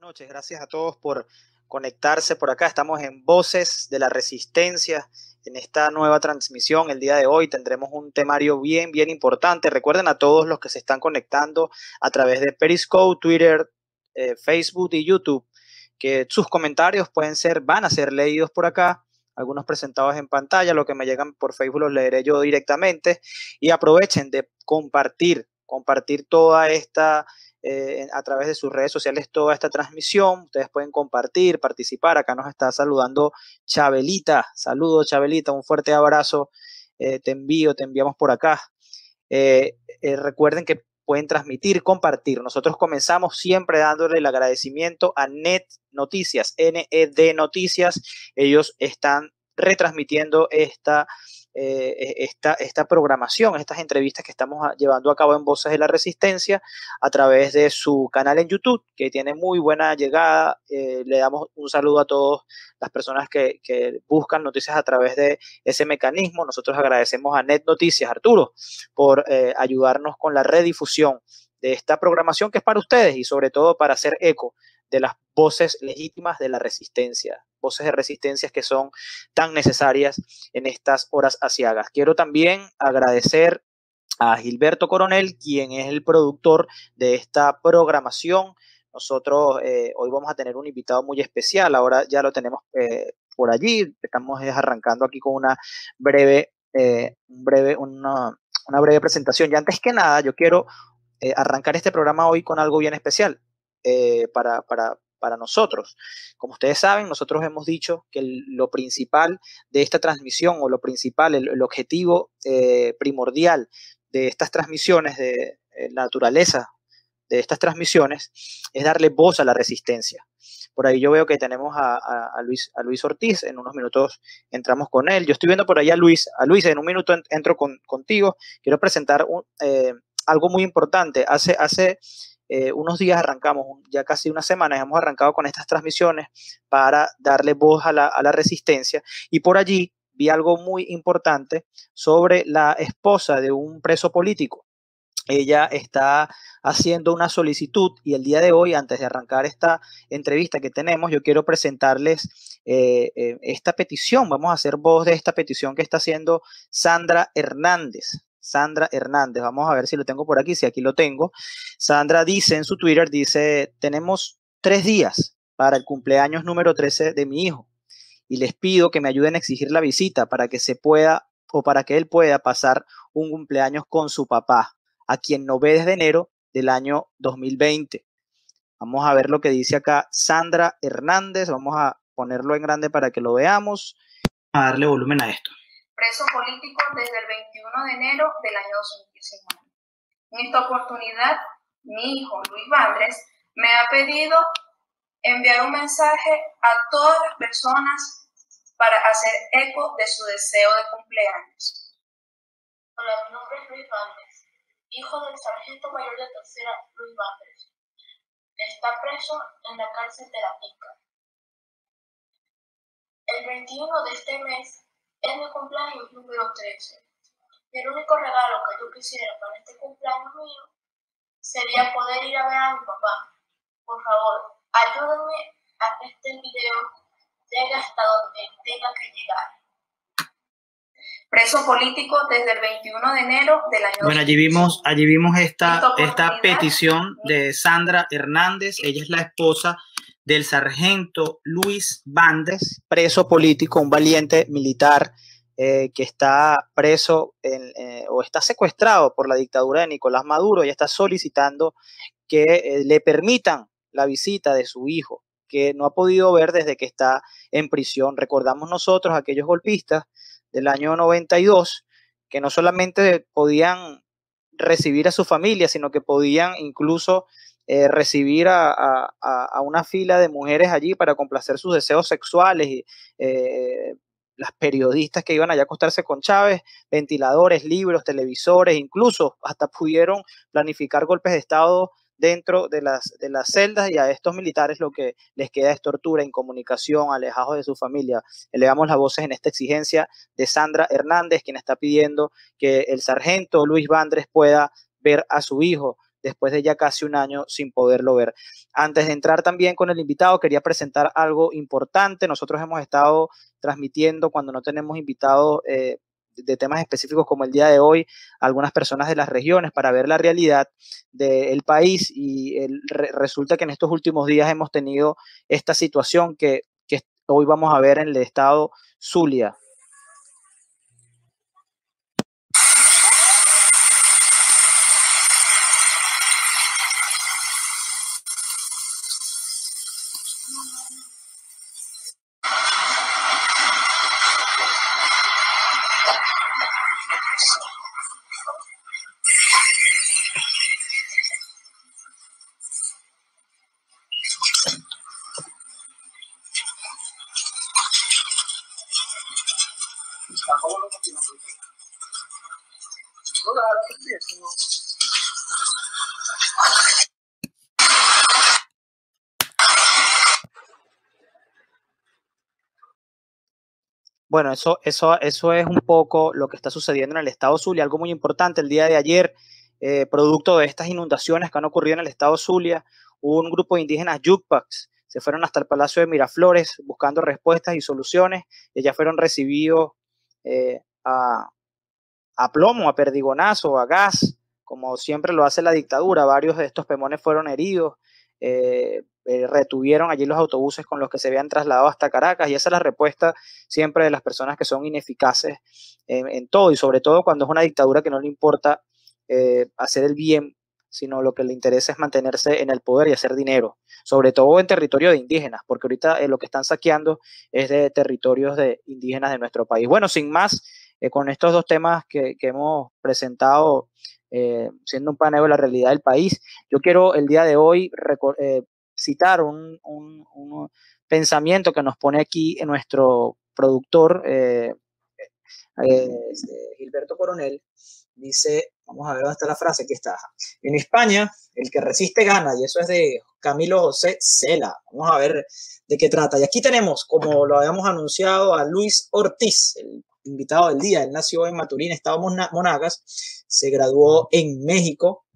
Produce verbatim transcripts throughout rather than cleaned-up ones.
Noches, gracias a todos por conectarse por acá. Estamos en Voces de la Resistencia en esta nueva transmisión. El día de hoy tendremos un temario bien, bien importante. Recuerden a todos los que se están conectando a través de Periscope, Twitter, eh, Facebook y YouTube, que sus comentarios pueden ser, van a ser leídos por acá, algunos presentados en pantalla. Lo que me llegan por Facebook los leeré yo directamente, y aprovechen de compartir, compartir toda esta Eh, a través de sus redes sociales toda esta transmisión. Ustedes pueden compartir, participar. Acá nos está saludando Chabelita. Saludos, Chabelita, un fuerte abrazo. Eh, te envío, te enviamos por acá. Eh, eh, recuerden que pueden transmitir, compartir. Nosotros comenzamos siempre dándole el agradecimiento a N E D Noticias, N E D Noticias. Ellos están retransmitiendo esta Eh, esta, esta programación, estas entrevistas que estamos llevando a cabo en Voces de la Resistencia a través de su canal en YouTube, que tiene muy buena llegada. Eh, le damos un saludo a todas las personas que, que buscan noticias a través de ese mecanismo. Nosotros agradecemos a N E D Noticias, Arturo, por eh, ayudarnos con la redifusión de esta programación que es para ustedes y sobre todo para hacer eco de las voces legítimas de la resistencia, voces de resistencias que son tan necesarias en estas horas aciagas. Quiero también agradecer a Gilberto Coronel, quien es el productor de esta programación. Nosotros eh, hoy vamos a tener un invitado muy especial, ahora ya lo tenemos eh, por allí. Estamos arrancando aquí con una breve, eh, un breve una, una breve presentación. Y antes que nada, yo quiero eh, arrancar este programa hoy con algo bien especial. Eh, para, para, para nosotros. Como ustedes saben, nosotros hemos dicho que el, lo principal de esta transmisión, o lo principal, el, el objetivo eh, primordial de estas transmisiones, de eh, la naturaleza de estas transmisiones, es darle voz a la resistencia. Por ahí yo veo que tenemos a, a, a, Luis, a Luis Ortiz. En unos minutos entramos con él. Yo estoy viendo por ahí a Luis. A Luis, en un minuto entro con, contigo. Quiero presentar un, eh, algo muy importante. Hace... hace Eh, unos días arrancamos, ya casi una semana, hemos arrancado con estas transmisiones para darle voz a la, a la resistencia, y por allí vi algo muy importante sobre la esposa de un preso político. Ella está haciendo una solicitud, y el día de hoy, antes de arrancar esta entrevista que tenemos, yo quiero presentarles eh, eh, esta petición. Vamos a hacer voz de esta petición que está haciendo Sandra Hernández. Sandra Hernández, vamos a ver si lo tengo por aquí, si aquí lo tengo. Sandra dice en su Twitter, dice: tenemos tres días para el cumpleaños número trece de mi hijo, y les pido que me ayuden a exigir la visita para que se pueda, o para que él pueda pasar un cumpleaños con su papá, a quien no ve desde enero del año dos mil veinte. Vamos a ver lo que dice acá Sandra Hernández. Vamos a ponerlo en grande para que lo veamos. A darle volumen a esto. Preso político desde el veintiuno de enero del año dos mil diecinueve. En esta oportunidad, mi hijo Luis Vandres me ha pedido enviar un mensaje a todas las personas para hacer eco de su deseo de cumpleaños. Hola, mi nombre es Luis Vandres, hijo del sargento mayor de tercera Luis Vandres. Está preso en la cárcel de La Pica. El veintiuno de este mes es mi cumpleaños número trece. Y el único regalo que yo quisiera para este cumpleaños mío sería poder ir a ver a mi papá. Por favor, ayúdenme a que este video llegue hasta donde tenga que llegar. Preso político desde el veintiuno de enero del año. Bueno, allí vimos, allí vimos esta, esta petición de Sandra Hernández. Ella es la esposa del sargento Luis Vandres, preso político, un valiente militar eh, que está preso en, eh, o está secuestrado por la dictadura de Nicolás Maduro, y está solicitando que eh, le permitan la visita de su hijo, que no ha podido ver desde que está en prisión. Recordamos nosotros aquellos golpistas del año noventa y dos, que no solamente podían recibir a su familia, sino que podían incluso eh, recibir a, a, a una fila de mujeres allí para complacer sus deseos sexuales, y eh, las periodistas que iban allá a acostarse con Chávez, ventiladores, libros, televisores, incluso hasta pudieron planificar golpes de Estado dentro de las, de las celdas, y a estos militares lo que les queda es tortura, incomunicación, alejados de su familia. Elevamos las voces en esta exigencia de Sandra Hernández, quien está pidiendo que el sargento Luis Vandres pueda ver a su hijo después de ya casi un año sin poderlo ver. Antes de entrar también con el invitado, quería presentar algo importante. Nosotros hemos estado transmitiendo cuando no tenemos invitados eh, de temas específicos como el día de hoy, algunas personas de las regiones para ver la realidad del país, y el, re, resulta que en estos últimos días hemos tenido esta situación que, que hoy vamos a ver en el estado Zulia. Bueno, eso, eso, eso es un poco lo que está sucediendo en el estado Zulia. Algo muy importante, el día de ayer, eh, producto de estas inundaciones que han ocurrido en el estado Zulia, un grupo de indígenas Yucpacs se fueron hasta el Palacio de Miraflores buscando respuestas y soluciones, y ya fueron recibidos eh, a, a plomo, a perdigonazo, a gas, como siempre lo hace la dictadura. Varios de estos pemones fueron heridos, eh, eh, retuvieron allí los autobuses con los que se habían trasladado hasta Caracas, y esa es la respuesta siempre de las personas que son ineficaces en, en todo, y sobre todo cuando es una dictadura que no le importa eh, hacer el bien, sino lo que le interesa es mantenerse en el poder y hacer dinero, sobre todo en territorio de indígenas, porque ahorita eh, lo que están saqueando es de territorios de indígenas de nuestro país. Bueno, sin más, eh, con estos dos temas que, que hemos presentado, eh, siendo un paneo de la realidad del país, yo quiero el día de hoy eh, citar un, un, un pensamiento que nos pone aquí en nuestro productor, eh, eh, Gilberto Coronel. Dice, vamos a ver dónde está la frase, aquí está: en España el que resiste gana, y eso es de Camilo José Cela. Vamos a ver de qué trata. Y aquí tenemos, como lo habíamos anunciado, a Luis Ortiz, el invitado del día. Él nació en Maturín, estado Monagas, se graduó en México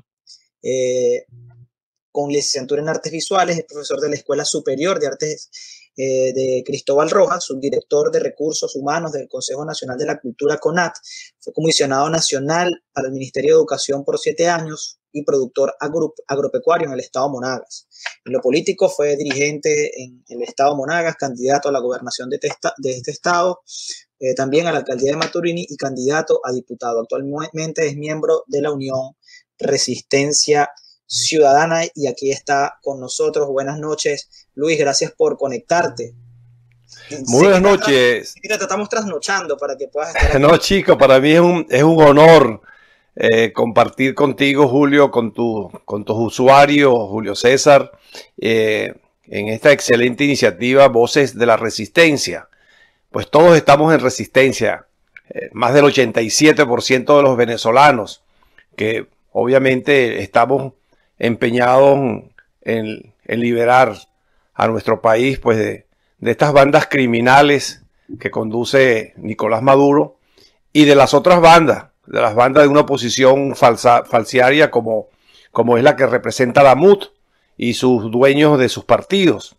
eh, con licenciatura en artes visuales, es profesor de la Escuela Superior de Artes eh, de Cristóbal Rojas, subdirector de Recursos Humanos del Consejo Nacional de la Cultura, CONAT, fue comisionado nacional para el Ministerio de Educación por siete años y productor agro, agropecuario en el estado Monagas. En lo político fue dirigente en el estado Monagas, candidato a la gobernación de, testa, de este estado, eh, también a la alcaldía de Maturín y candidato a diputado. Actualmente es miembro de la Unión Resistencia Ciudadana, y aquí está con nosotros. Buenas noches, Luis, gracias por conectarte. Muy buenas noches. Te estamos trasnochando para que puedas estar aquí. No, chico, para mí es un, es un honor eh, compartir contigo, Julio, con, tu, con tus usuarios, Julio César, eh, en esta excelente iniciativa Voces de la Resistencia. Pues todos estamos en resistencia, eh, más del ochenta y siete por ciento de los venezolanos, que obviamente estamos empeñados en, en liberar a nuestro país pues de, de estas bandas criminales que conduce Nicolás Maduro, y de las otras bandas, de las bandas de una oposición falsa, falciaria como, como es la que representa la M U T y sus dueños de sus partidos.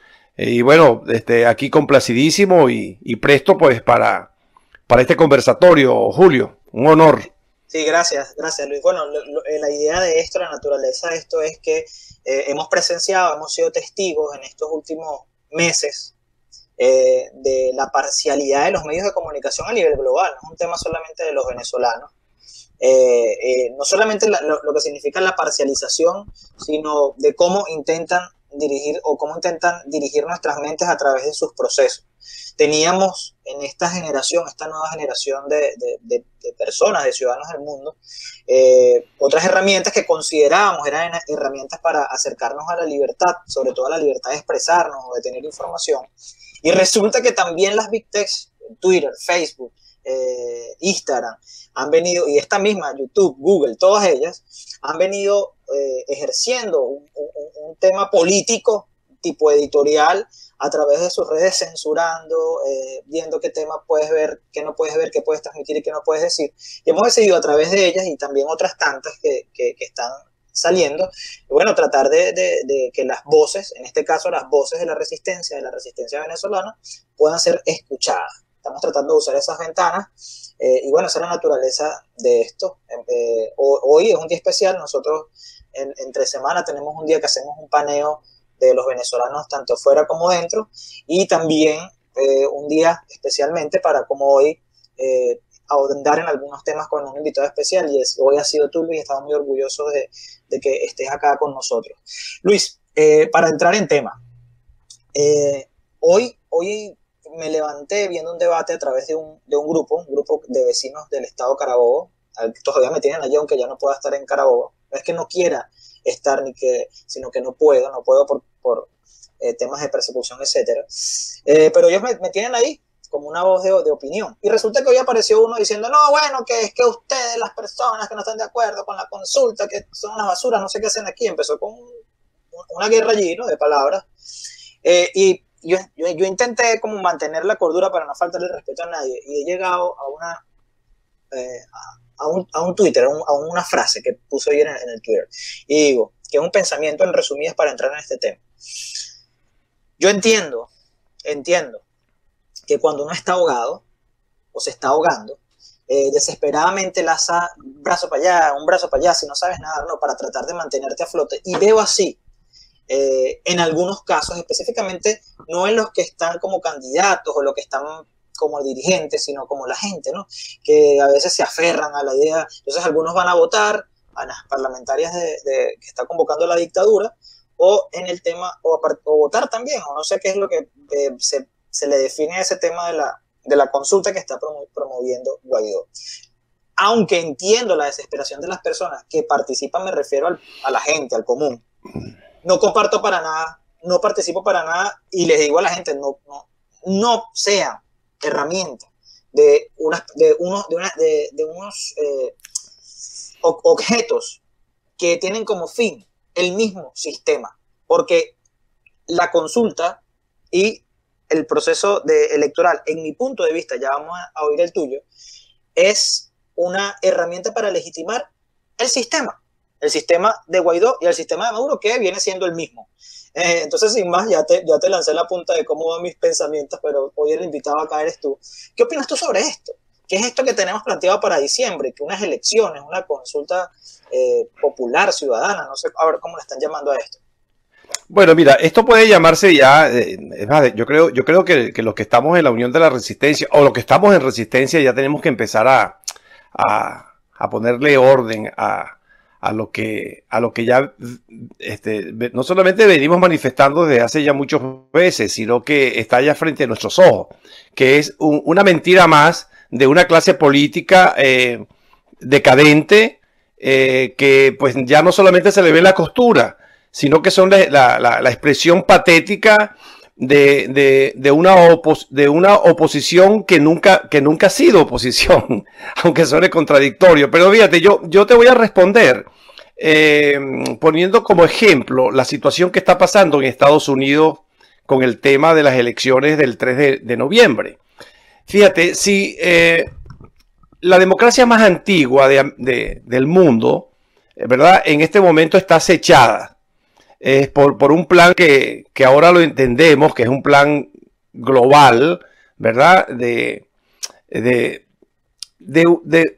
Y bueno, este, aquí complacidísimo y, y presto pues para, para este conversatorio, Julio, un honor. Sí, gracias, gracias Luis. Bueno, lo, lo, la idea de esto, la naturaleza de esto es que eh, hemos presenciado, hemos sido testigos en estos últimos meses eh, de la parcialidad de los medios de comunicación a nivel global. No es un tema solamente de los venezolanos. Eh, eh, no solamente la, lo, lo que significa la parcialización, sino de cómo intentan dirigir o cómo intentan dirigir nuestras mentes a través de sus procesos. Teníamos en esta generación, esta nueva generación de, de, de, de personas, de ciudadanos del mundo, eh, otras herramientas que considerábamos eran herramientas para acercarnos a la libertad, sobre todo a la libertad de expresarnos o de tener información. Y resulta que también las Big Techs, Twitter, Facebook, eh, Instagram, han venido, y esta misma, YouTube, Google, todas ellas, han venido eh, ejerciendo un, un, un tema político tipo editorial a través de sus redes, censurando, eh, viendo qué tema puedes ver, qué no puedes ver, qué puedes transmitir y qué no puedes decir. Y hemos decidido a través de ellas, y también otras tantas que, que, que están saliendo. Y bueno, tratar de, de, de que las voces, en este caso las voces de la resistencia, de la resistencia venezolana, puedan ser escuchadas. Estamos tratando de usar esas ventanas eh, y bueno, esa es la naturaleza de esto. Eh, hoy es un día especial, nosotros en, entre semana tenemos un día que hacemos un paneo de los venezolanos tanto fuera como dentro, y también eh, un día especialmente para como hoy eh, ahondar en algunos temas con un invitado especial, y es, hoy ha sido tú, Luis, estamos muy orgullosos de, de que estés acá con nosotros. Luis, eh, para entrar en tema, eh, hoy, hoy me levanté viendo un debate a través de un, de un grupo, un grupo de vecinos del estado Carabobo, todavía me tienen allí aunque ya no pueda estar en Carabobo, no es que no quiera estar, ni que, sino que no puedo, no puedo por, por eh, temas de persecución, etcétera. Eh, pero ellos me, me tienen ahí como una voz de, de opinión. Y resulta que hoy apareció uno diciendo, no, bueno, que es que ustedes, las personas que no están de acuerdo con la consulta, que son unas basuras, no sé qué hacen aquí. Empezó con un, una guerra allí, ¿no?, de palabras. Eh, y yo, yo, yo intenté como mantener la cordura para no faltarle respeto a nadie. Y he llegado a una... Eh, a, A un, a un Twitter, a, un, a una frase que puso ayer en, en el Twitter, y digo, que es un pensamiento en resumidas para entrar en este tema. Yo entiendo, entiendo que cuando uno está ahogado, o se está ahogando, eh, desesperadamente lanza un brazo para allá, un brazo para allá, si no sabes nadar, no, para tratar de mantenerte a flote, y veo así, eh, en algunos casos, específicamente, no en los que están como candidatos, o los que están como dirigentes, sino como la gente, ¿no?, que a veces se aferran a la idea. Entonces algunos van a votar a las parlamentarias de, de, que está convocando la dictadura, o en el tema, o, a, o votar también, o no sé qué es lo que eh, se, se le define a ese tema de la, de la consulta que está promo, promoviendo Guaidó. Aunque entiendo la desesperación de las personas que participan, me refiero al, a la gente, al común. No comparto para nada, no participo para nada, y les digo a la gente, no, no, no sean herramienta de, unas, de unos, de una, de, de unos eh, objetos que tienen como fin el mismo sistema, porque la consulta y el proceso de electoral, en mi punto de vista, ya vamos a, a oír el tuyo, es una herramienta para legitimar el sistema, el sistema de Guaidó y el sistema de Maduro, que viene siendo el mismo. Eh, entonces, sin más, ya te, ya te lancé la punta de cómo van mis pensamientos, pero hoy el invitado acá eres tú. ¿Qué opinas tú sobre esto? ¿Qué es esto que tenemos planteado para diciembre? Que unas elecciones, una consulta eh, popular, ciudadana, no sé a ver cómo le están llamando a esto. Bueno, mira, esto puede llamarse ya, eh, es más, yo creo, yo creo que, que los que estamos en la Unión de la Resistencia, o los que estamos en Resistencia, ya tenemos que empezar a, a, a ponerle orden a... a lo que a lo que ya este, no solamente venimos manifestando desde hace ya muchos meses, sino que está ya frente a nuestros ojos, que es un, una mentira más de una clase política eh, decadente, eh, que pues ya no solamente se le ve la costura, sino que son la, la, la expresión patética de, de, de, una opos, de una oposición que nunca, que nunca ha sido oposición, aunque suene contradictorio. Pero fíjate, yo, yo te voy a responder eh, poniendo como ejemplo la situación que está pasando en Estados Unidos con el tema de las elecciones del tres de, de noviembre. Fíjate, si eh, la democracia más antigua de, de, del mundo, ¿verdad?, en este momento está acechada eh, por, por un plan que, que ahora lo entendemos, que es un plan global, ¿verdad?, de, de, de, de,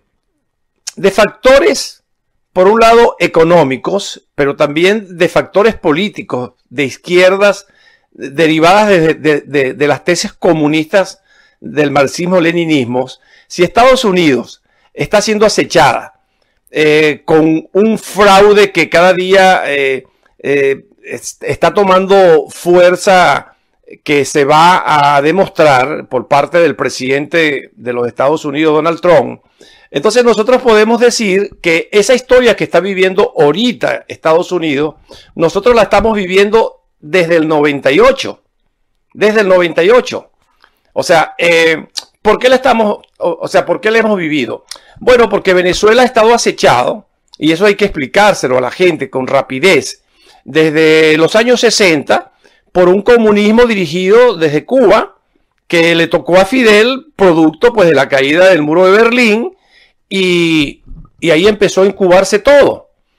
de factores, por un lado, económicos, pero también de factores políticos, de izquierdas, derivadas de, de, de, de las tesis comunistas del marxismo-leninismo. Si Estados Unidos está siendo acechada eh, con un fraude que cada día eh, eh, está tomando fuerza, que se va a demostrar por parte del presidente de los Estados Unidos, Donald Trump, entonces nosotros podemos decir que esa historia que está viviendo ahorita Estados Unidos, nosotros la estamos viviendo desde el noventa y ocho. Desde el noventa y ocho. O sea, eh, ¿por qué la estamos, o, o sea, por qué la hemos vivido? Bueno, porque Venezuela ha estado acechado, y eso hay que explicárselo a la gente con rapidez, desde los años sesenta, por un comunismo dirigido desde Cuba, que le tocó a Fidel, producto pues de la caída del muro de Berlín, y, y ahí empezó a incubarse todo.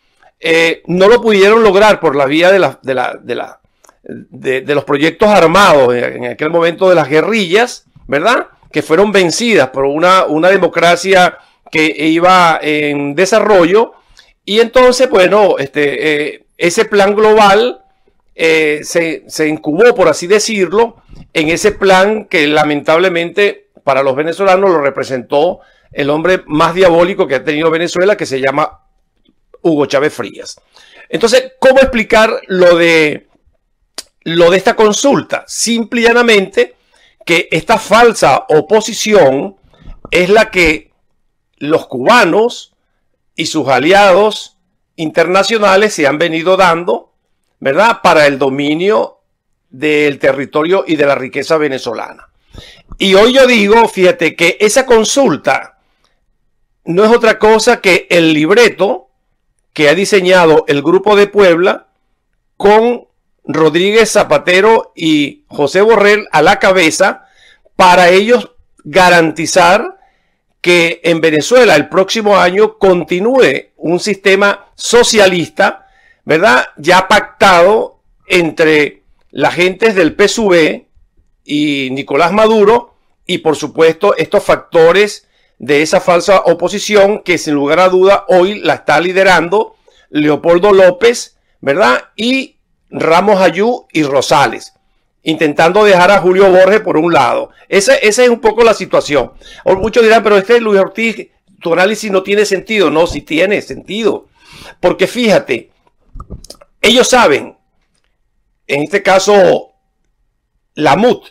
eh, no lo pudieron lograr por la vía de, la, de, la, de, la, de, de los proyectos armados en aquel momento de las guerrillas, ¿verdad? Que fueron vencidas por una, una democracia que iba en desarrollo. Y entonces, bueno, este, eh, ese plan global eh, se, se incubó, por así decirlo, en ese plan que lamentablemente para los venezolanos lo representó el hombre más diabólico que ha tenido Venezuela, que se llama Hugo Chávez Frías. Entonces, ¿cómo explicar lo de, lo de esta consulta? Simple y llanamente que esta falsa oposición es la que los cubanos y sus aliados internacionales se han venido dando, ¿verdad?, para el dominio del territorio y de la riqueza venezolana. Y hoy yo digo, fíjate, que esa consulta no es otra cosa que el libreto que ha diseñado el Grupo de Puebla con Rodríguez Zapatero y José Borrell a la cabeza, para ellos garantizar que en Venezuela el próximo año continúe un sistema socialista, ¿verdad?, ya pactado entre las gentes del P S U V y Nicolás Maduro, y por supuesto estos factores de esa falsa oposición que sin lugar a duda hoy la está liderando Leopoldo López, ¿verdad?, y Ramos Ayú y Rosales, intentando dejar a Julio Borges por un lado. Esa, esa es un poco la situación. Muchos dirán, pero este Luis Ortiz, tu análisis no tiene sentido. No, sí tiene sentido. Porque fíjate, ellos saben, en este caso, la M U T,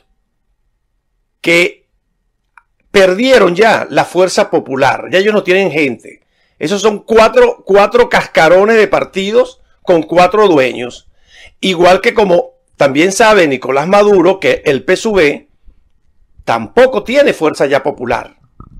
que perdieron ya la fuerza popular. Ya ellos no tienen gente. Esos son cuatro, cuatro cascarones de partidos con cuatro dueños. Igual que como también sabe Nicolás Maduro que el P S U V tampoco tiene fuerza ya popular.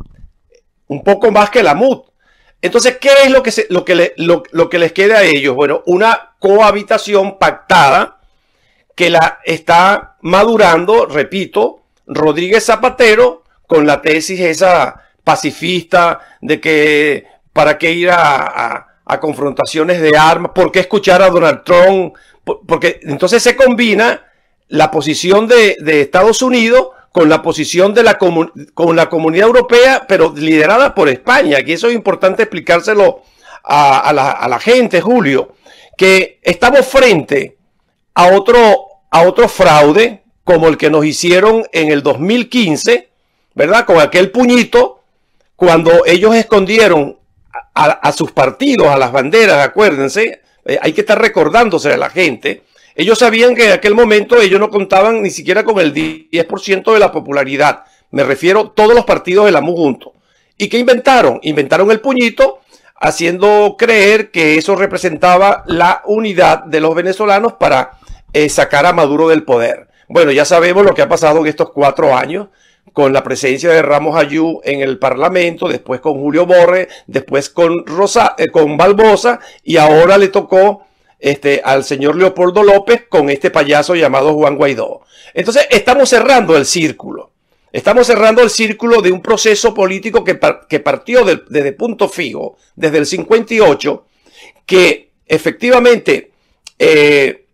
Un poco más que la M U T. Entonces, ¿qué es lo que, se, lo, que le, lo, lo que les queda a ellos? Bueno, una cohabitación pactada que la está madurando, repito, Rodríguez Zapatero, con la tesis esa pacifista de que para qué ir a, a, a confrontaciones de armas, por qué escuchar a Donald Trump, porque entonces se combina la posición de, de Estados Unidos con la posición de la, comun, con la Comunidad Europea, pero liderada por España, que eso es importante explicárselo a, a, la, a la gente, Julio, que estamos frente a otro, a otro fraude como el que nos hicieron en el dos mil quince, ¿verdad? Con aquel puñito, cuando ellos escondieron a, a sus partidos, a las banderas, acuérdense, eh, hay que estar recordándose a la gente. Ellos sabían que en aquel momento ellos no contaban ni siquiera con el diez por ciento de la popularidad. Me refiero a todos los partidos de la M U juntos. ¿Y qué inventaron? Inventaron el puñito, haciendo creer que eso representaba la unidad de los venezolanos para eh, sacar a Maduro del poder. Bueno, ya sabemos lo que ha pasado en estos cuatro años, con la presencia de Ramos Ayú en el Parlamento, después con Julio Borges, después con, Rosa, eh, con Barbosa, y ahora le tocó este, al señor Leopoldo López con este payaso llamado Juan Guaidó. Entonces, estamos cerrando el círculo. Estamos cerrando el círculo de un proceso político que, par que partió de, desde punto fijo, desde el cincuenta y ocho, que efectivamente eh,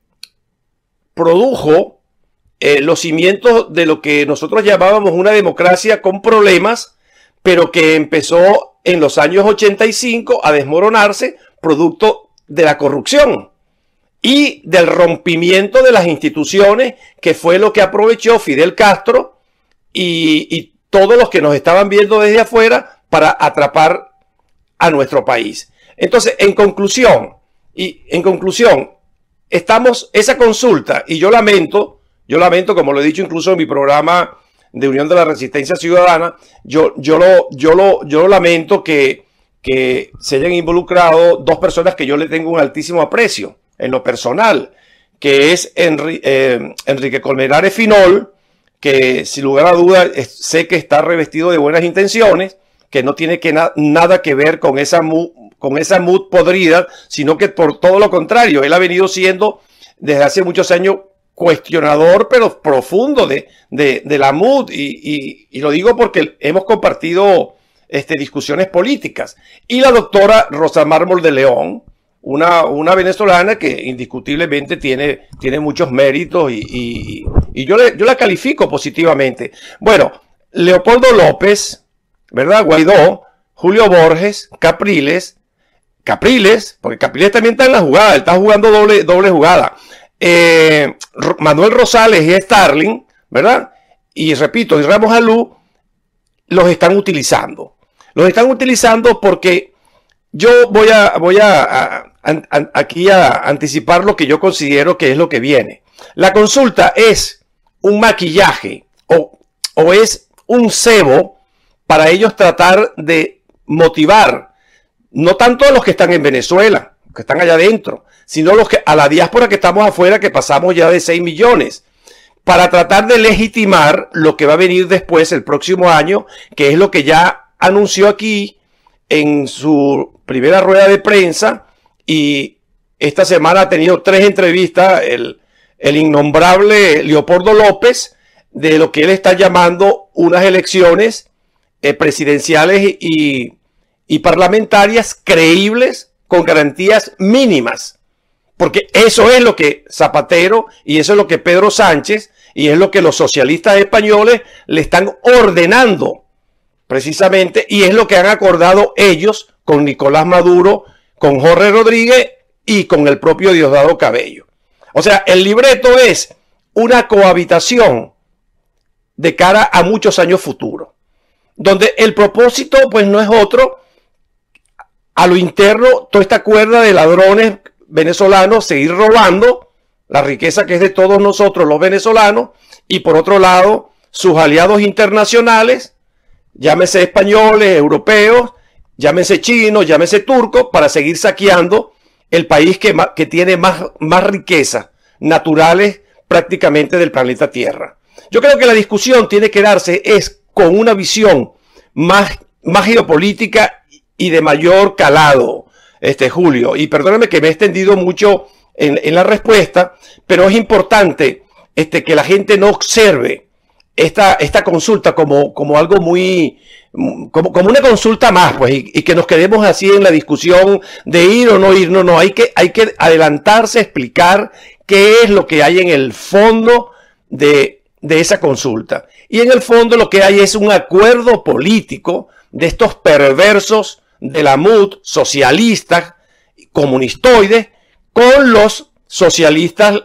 produjo Eh, los cimientos de lo que nosotros llamábamos una democracia con problemas, pero que empezó en los años ochenta y cinco a desmoronarse producto de la corrupción y del rompimiento de las instituciones, que fue lo que aprovechó Fidel Castro y, y todos los que nos estaban viendo desde afuera para atrapar a nuestro país. Entonces, en conclusión, y en conclusión, estamos, esa consulta, y yo lamento, Yo lamento, como lo he dicho incluso en mi programa de Unión de la Resistencia Ciudadana, yo, yo, lo, yo, lo, yo lo lamento que, que se hayan involucrado dos personas que yo le tengo un altísimo aprecio en lo personal, que es Enri, eh, Enrique Colmenares Finol, que sin lugar a dudas sé que está revestido de buenas intenciones, que no tiene que na nada que ver con esa, con esa M U D podrida, sino que por todo lo contrario, él ha venido siendo desde hace muchos años cuestionador, pero profundo de, de, de la M U D, y, y, y lo digo porque hemos compartido este, discusiones políticas. Y la doctora Rosa Mármol de León, una, una venezolana que indiscutiblemente tiene, tiene muchos méritos y, y, y yo, le, yo la califico positivamente. Bueno, Leopoldo López, ¿verdad? Guaidó, Julio Borges, Capriles, Capriles, porque Capriles también está en la jugada, él está jugando doble, doble jugada. Eh, Manuel Rosales y Starling, ¿verdad? Y repito, y Ramos Alú los están utilizando. Los están utilizando porque yo voy a, voy a, a, a aquí a anticipar lo que yo considero que es lo que viene. La consulta es un maquillaje o, o es un cebo para ellos tratar de motivar no tanto a los que están en Venezuela, que están allá adentro, sino los que, a la diáspora que estamos afuera, que pasamos ya de seis millones, para tratar de legitimar lo que va a venir después el próximo año, que es lo que ya anunció aquí en su primera rueda de prensa, y esta semana ha tenido tres entrevistas el, el innombrable Leopoldo López, de lo que él está llamando unas elecciones eh, presidenciales y, y parlamentarias creíbles con garantías mínimas. Porque eso es lo que Zapatero y eso es lo que Pedro Sánchez y es lo que los socialistas españoles le están ordenando precisamente, y es lo que han acordado ellos con Nicolás Maduro, con Jorge Rodríguez y con el propio Diosdado Cabello. O sea, el libreto es una cohabitación de cara a muchos años futuros, donde el propósito pues no es otro, a lo interno, toda esta cuerda de ladrones venezolanos seguir robando la riqueza que es de todos nosotros los venezolanos, y por otro lado sus aliados internacionales, llámese españoles, europeos, llámese chinos, llámese turcos, para seguir saqueando el país que, que tiene más, más riquezas naturales prácticamente del planeta Tierra. Yo creo que la discusión tiene que darse es con una visión más, más geopolítica y de mayor calado, este Julio. Y perdóname que me he extendido mucho en, en la respuesta, pero es importante este, que la gente no observe esta, esta consulta como, como algo muy, como, como una consulta más, pues, y, y que nos quedemos así en la discusión de ir o no ir. No, no, hay que, hay que adelantarse, explicar qué es lo que hay en el fondo de, de esa consulta. Y en el fondo lo que hay es un acuerdo político de estos perversos de la M U D, socialistas, comunistoides, con los socialistas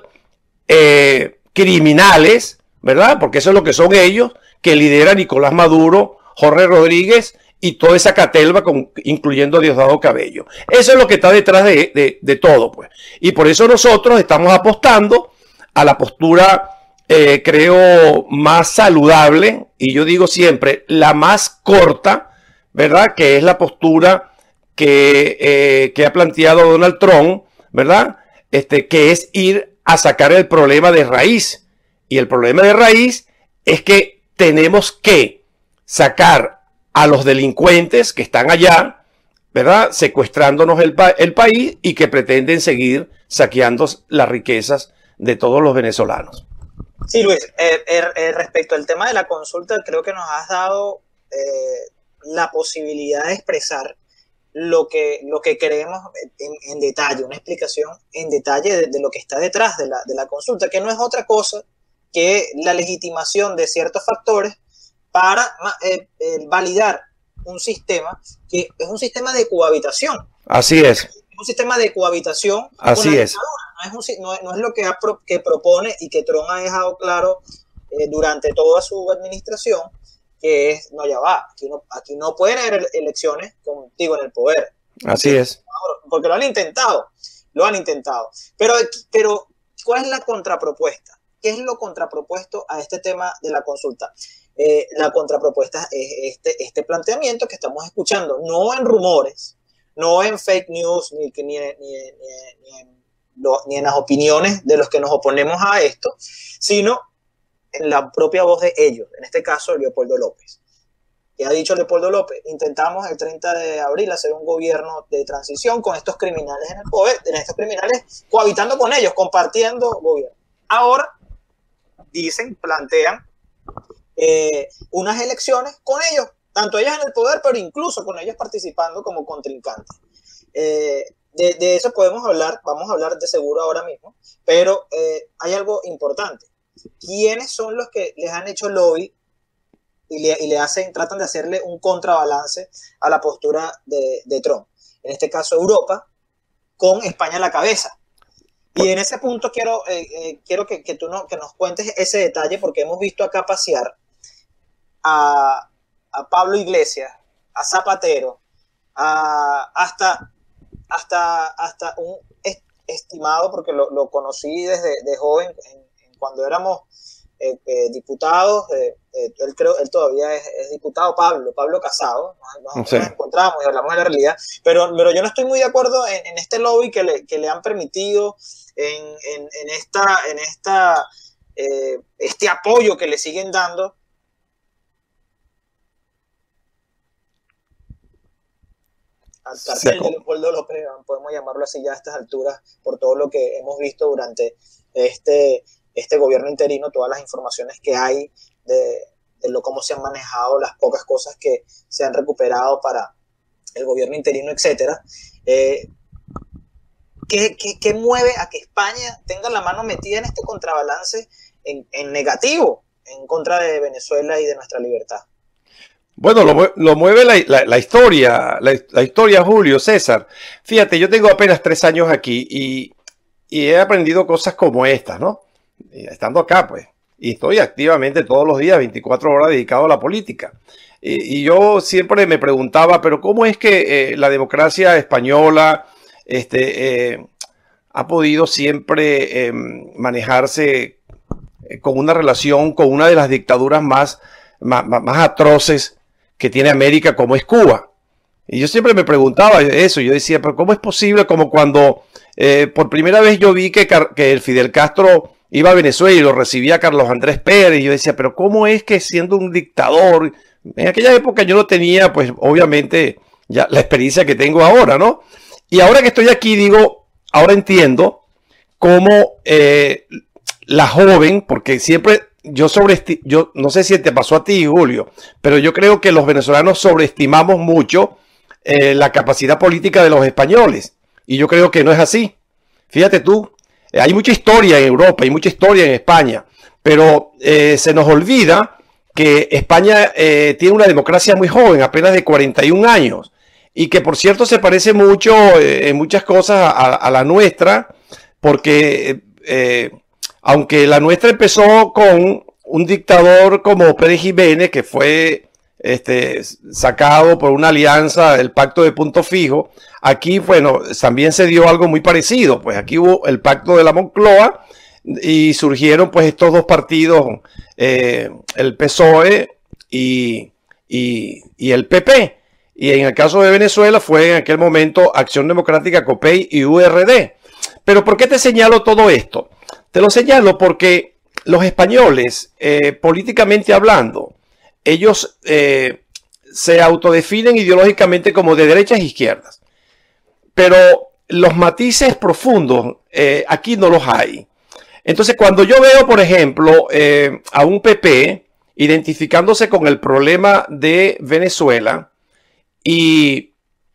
eh, criminales, ¿verdad? Porque eso es lo que son ellos, que lidera Nicolás Maduro, Jorge Rodríguez y toda esa catelva, con, incluyendo a Diosdado Cabello. Eso es lo que está detrás de, de, de todo, pues. Y por eso nosotros estamos apostando a la postura, eh, creo, más saludable, y yo digo siempre, la más corta, ¿verdad? Que es la postura que, eh, que ha planteado Donald Trump, ¿verdad? Este, que es ir a sacar el problema de raíz. Y el problema de raíz es que tenemos que sacar a los delincuentes que están allá, ¿verdad? Secuestrándonos el, pa el país y que pretenden seguir saqueando las riquezas de todos los venezolanos. Sí, Luis, eh, eh, respecto al tema de la consulta, creo que nos has dado eh, la posibilidad de expresar lo que, lo que queremos en, en detalle, una explicación en detalle de, de lo que está detrás de la, de la consulta, que no es otra cosa que la legitimación de ciertos factores para eh, eh, validar un sistema que es un sistema de cohabitación. Así es. Es un sistema de cohabitación. Así es. No es, un, no, es, no es lo que, ha, que propone y que Trump ha dejado claro eh, durante toda su administración, que es, no, ya va, aquí no, aquí no pueden haber elecciones contigo en el poder. Así es. Porque lo han intentado, lo han intentado. Pero, pero ¿cuál es la contrapropuesta? ¿Qué es lo contrapropuesto a este tema de la consulta? Eh, la contrapropuesta es este, este planteamiento que estamos escuchando, no en rumores, no en fake news, ni, ni, ni, ni, ni, en, lo, ni en las opiniones de los que nos oponemos a esto, sino en la propia voz de ellos, en este caso Leopoldo López. ¿Qué ha dicho Leopoldo López? Intentamos el treinta de abril hacer un gobierno de transición con estos criminales en el poder, en estos criminales cohabitando con ellos, compartiendo gobierno. Ahora dicen, plantean eh, unas elecciones con ellos, tanto ellos en el poder, pero incluso con ellos participando como contrincantes. Eh, de, de eso podemos hablar, vamos a hablar de seguro ahora mismo, pero eh, hay algo importante. ¿Quiénes son los que les han hecho lobby y le, y le hacen, tratan de hacerle un contrabalance a la postura de, de Trump? En este caso Europa, con España a la cabeza. Y en ese punto quiero, eh, eh, quiero que, que tú no, que nos cuentes ese detalle, porque hemos visto acá pasear a, a Pablo Iglesias, a Zapatero, a, hasta, hasta, hasta un estimado, porque lo, lo conocí desde de joven, en, en cuando éramos eh, eh, diputados, eh, eh, él, creo, él todavía es, es diputado, Pablo, Pablo Casado, nos, nos, sí. nos encontramos y hablamos de la realidad, pero, pero yo no estoy muy de acuerdo en, en este lobby que le, que le han permitido, en, en, en, esta, en esta, eh, este apoyo que le siguen dando al cartel de Leopoldo López, podemos llamarlo así ya a estas alturas, por todo lo que hemos visto durante este, este gobierno interino, todas las informaciones que hay de, de lo, cómo se han manejado las pocas cosas que se han recuperado para el gobierno interino, etcétera. Eh, ¿qué, qué, ¿Qué mueve a que España tenga la mano metida en este contrabalance en, en negativo en contra de Venezuela y de nuestra libertad? Bueno, lo, lo mueve la, la, la historia, la, la historia, Julio César. Fíjate, yo tengo apenas tres años aquí y, y he aprendido cosas como estas, ¿no? Estando acá, pues. Y estoy activamente todos los días, veinticuatro horas dedicado a la política. Y, y yo siempre me preguntaba, pero ¿cómo es que eh, la democracia española este, eh, ha podido siempre eh, manejarse con una relación con una de las dictaduras más, más, más atroces que tiene América, como es Cuba? Y yo siempre me preguntaba eso, yo decía, pero ¿cómo es posible? Como cuando eh, por primera vez yo vi que, que el Fidel Castro iba a Venezuela y lo recibía Carlos Andrés Pérez, y yo decía, pero ¿cómo es que siendo un dictador? En aquella época yo no tenía, pues obviamente, ya la experiencia que tengo ahora, ¿no? Y ahora que estoy aquí, digo, ahora entiendo cómo eh, la joven, porque siempre... Yo, sobreesti yo no sé si te pasó a ti, Julio, pero yo creo que los venezolanos sobreestimamos mucho eh, la capacidad política de los españoles. Y yo creo que no es así. Fíjate tú, eh, hay mucha historia en Europa, hay mucha historia en España, pero eh, se nos olvida que España eh, tiene una democracia muy joven, apenas de cuarenta y un años, y que por cierto se parece mucho eh, en muchas cosas a, a la nuestra, porque... Eh, aunque la nuestra empezó con un dictador como Pérez Jiménez, que fue este, sacado por una alianza, el Pacto de Punto Fijo, aquí, bueno, también se dio algo muy parecido. Pues aquí hubo el Pacto de la Moncloa y surgieron pues estos dos partidos, eh, el P S O E y, y, y el P P. Y en el caso de Venezuela fue en aquel momento Acción Democrática, COPEI y U R D. Pero ¿por qué te señalo todo esto? Te lo señalo porque los españoles, eh, políticamente hablando, ellos eh, se autodefinen ideológicamente como de derechas e izquierdas. Pero los matices profundos eh, aquí no los hay. Entonces, cuando yo veo, por ejemplo, eh, a un P P identificándose con el problema de Venezuela y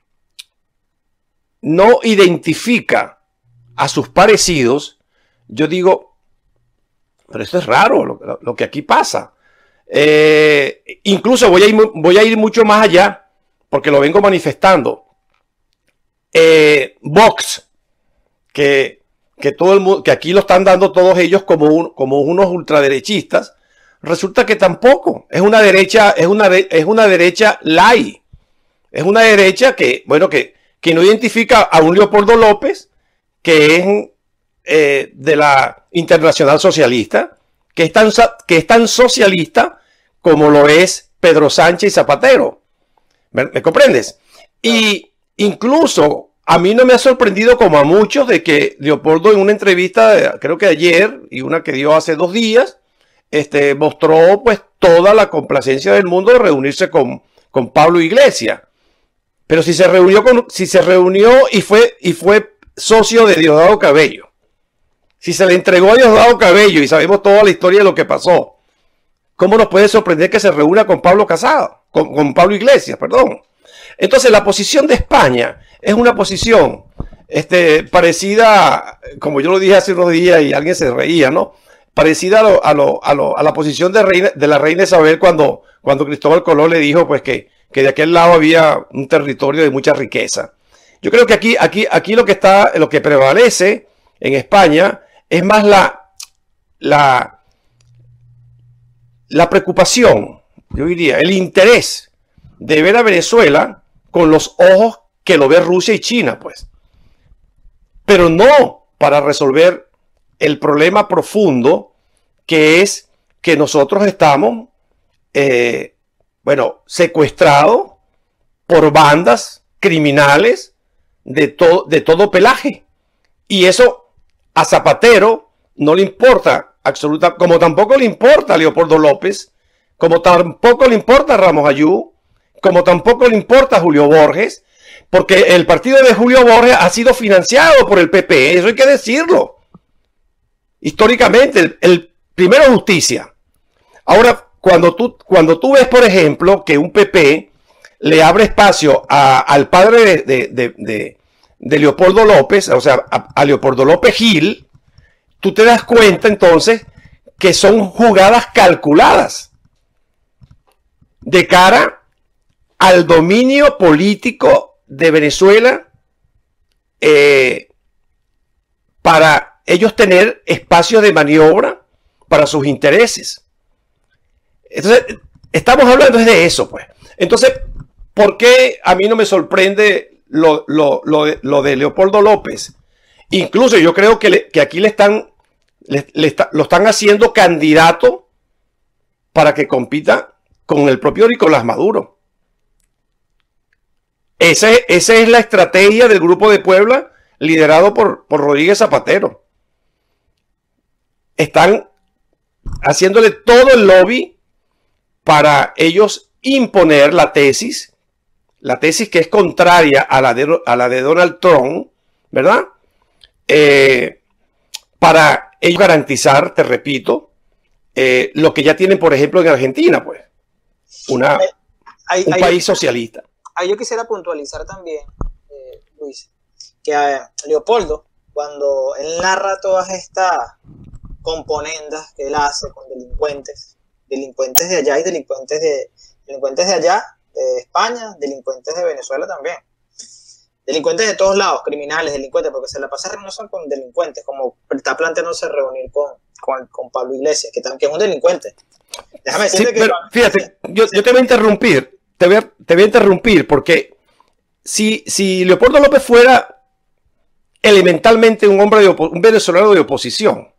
no identifica a sus parecidos, yo digo, pero esto es raro, lo, lo que aquí pasa. Eh, incluso voy a, ir, voy a ir mucho más allá, porque lo vengo manifestando. Eh, Vox, que, que, todo el mundo, que aquí lo están dando todos ellos como, un, como unos ultraderechistas, resulta que tampoco. Es una derecha, es una, es una derecha light. Es una derecha que, bueno, que, que no identifica a un Leopoldo López, que es... Eh, de la Internacional Socialista, que es, tan, que es tan socialista como lo es Pedro Sánchez y Zapatero. ¿Me, me comprendes? Y incluso a mí no me ha sorprendido, como a muchos, de que Leopoldo en una entrevista, creo que ayer, y una que dio hace dos días, este, mostró pues toda la complacencia del mundo de reunirse con, con Pablo Iglesias. Pero si se reunió con, si se reunió y fue, y fue socio de Diosdado Cabello, si se le entregó a Diosdado Cabello y sabemos toda la historia de lo que pasó, ¿cómo nos puede sorprender que se reúna con Pablo Casado? Con, con Pablo Iglesias, perdón. Entonces la posición de España es una posición este, parecida, como yo lo dije hace unos días y alguien se reía, ¿no? Parecida a, lo, a, lo, a, lo, a la posición de, reina, de la reina Isabel cuando, cuando Cristóbal Colón le dijo pues que, que de aquel lado había un territorio de mucha riqueza. Yo creo que aquí, aquí, aquí lo que está, lo que prevalece en España es más la, la, la preocupación, yo diría, el interés de ver a Venezuela con los ojos que lo ve Rusia y China, pues. Pero no para resolver el problema profundo que es que nosotros estamos, eh, bueno, secuestrados por bandas criminales de, to de todo pelaje. Y eso a Zapatero no le importa absoluta, como tampoco le importa a Leopoldo López, como tampoco le importa a Ramos Ayú, como tampoco le importa a Julio Borges, porque el partido de Julio Borges ha sido financiado por el P P, eso hay que decirlo. Históricamente, el, el primero justicia. Ahora, cuando tú, cuando tú ves, por ejemplo, que un P P le abre espacio a, al padre de, de, de, de, de Leopoldo López, o sea, a, a Leopoldo López Gil, tú te das cuenta entonces que son jugadas calculadas de cara al dominio político de Venezuela, eh, para ellos tener espacio de maniobra para sus intereses. Entonces, estamos hablando de eso, pues. Entonces, ¿por qué a mí no me sorprende lo, lo, lo, de, lo de Leopoldo López? Incluso yo creo que, le, que aquí le están, le, le está, lo están haciendo candidato para que compita con el propio Nicolás Maduro. Esa, esa es la estrategia del Grupo de Puebla, liderado por, por Rodríguez Zapatero. Están haciéndole todo el lobby para ellos imponer la tesis, la tesis que es contraria a la de, a la de Donald Trump, ¿verdad? Eh, para ellos garantizar, te repito, eh, lo que ya tienen, por ejemplo, en Argentina, pues, una, hay, un hay, país socialista. Ahí yo quisiera puntualizar también, eh, Luis, que eh, Leopoldo, cuando él narra todas estas componendas que él hace con delincuentes, delincuentes de allá y delincuentes de, delincuentes de allá, de España, delincuentes de Venezuela también. Delincuentes de todos lados, criminales, delincuentes, porque se la pasa reuniéndose con delincuentes, como está planteándose reunir con, con, con Pablo Iglesias, que también es un delincuente. Déjame decirte sí, que... Pero, fíjate, yo, yo te voy a interrumpir, te voy a, te voy a interrumpir, porque si, si Leopoldo López fuera elementalmente un hombre de un venezolano de oposición,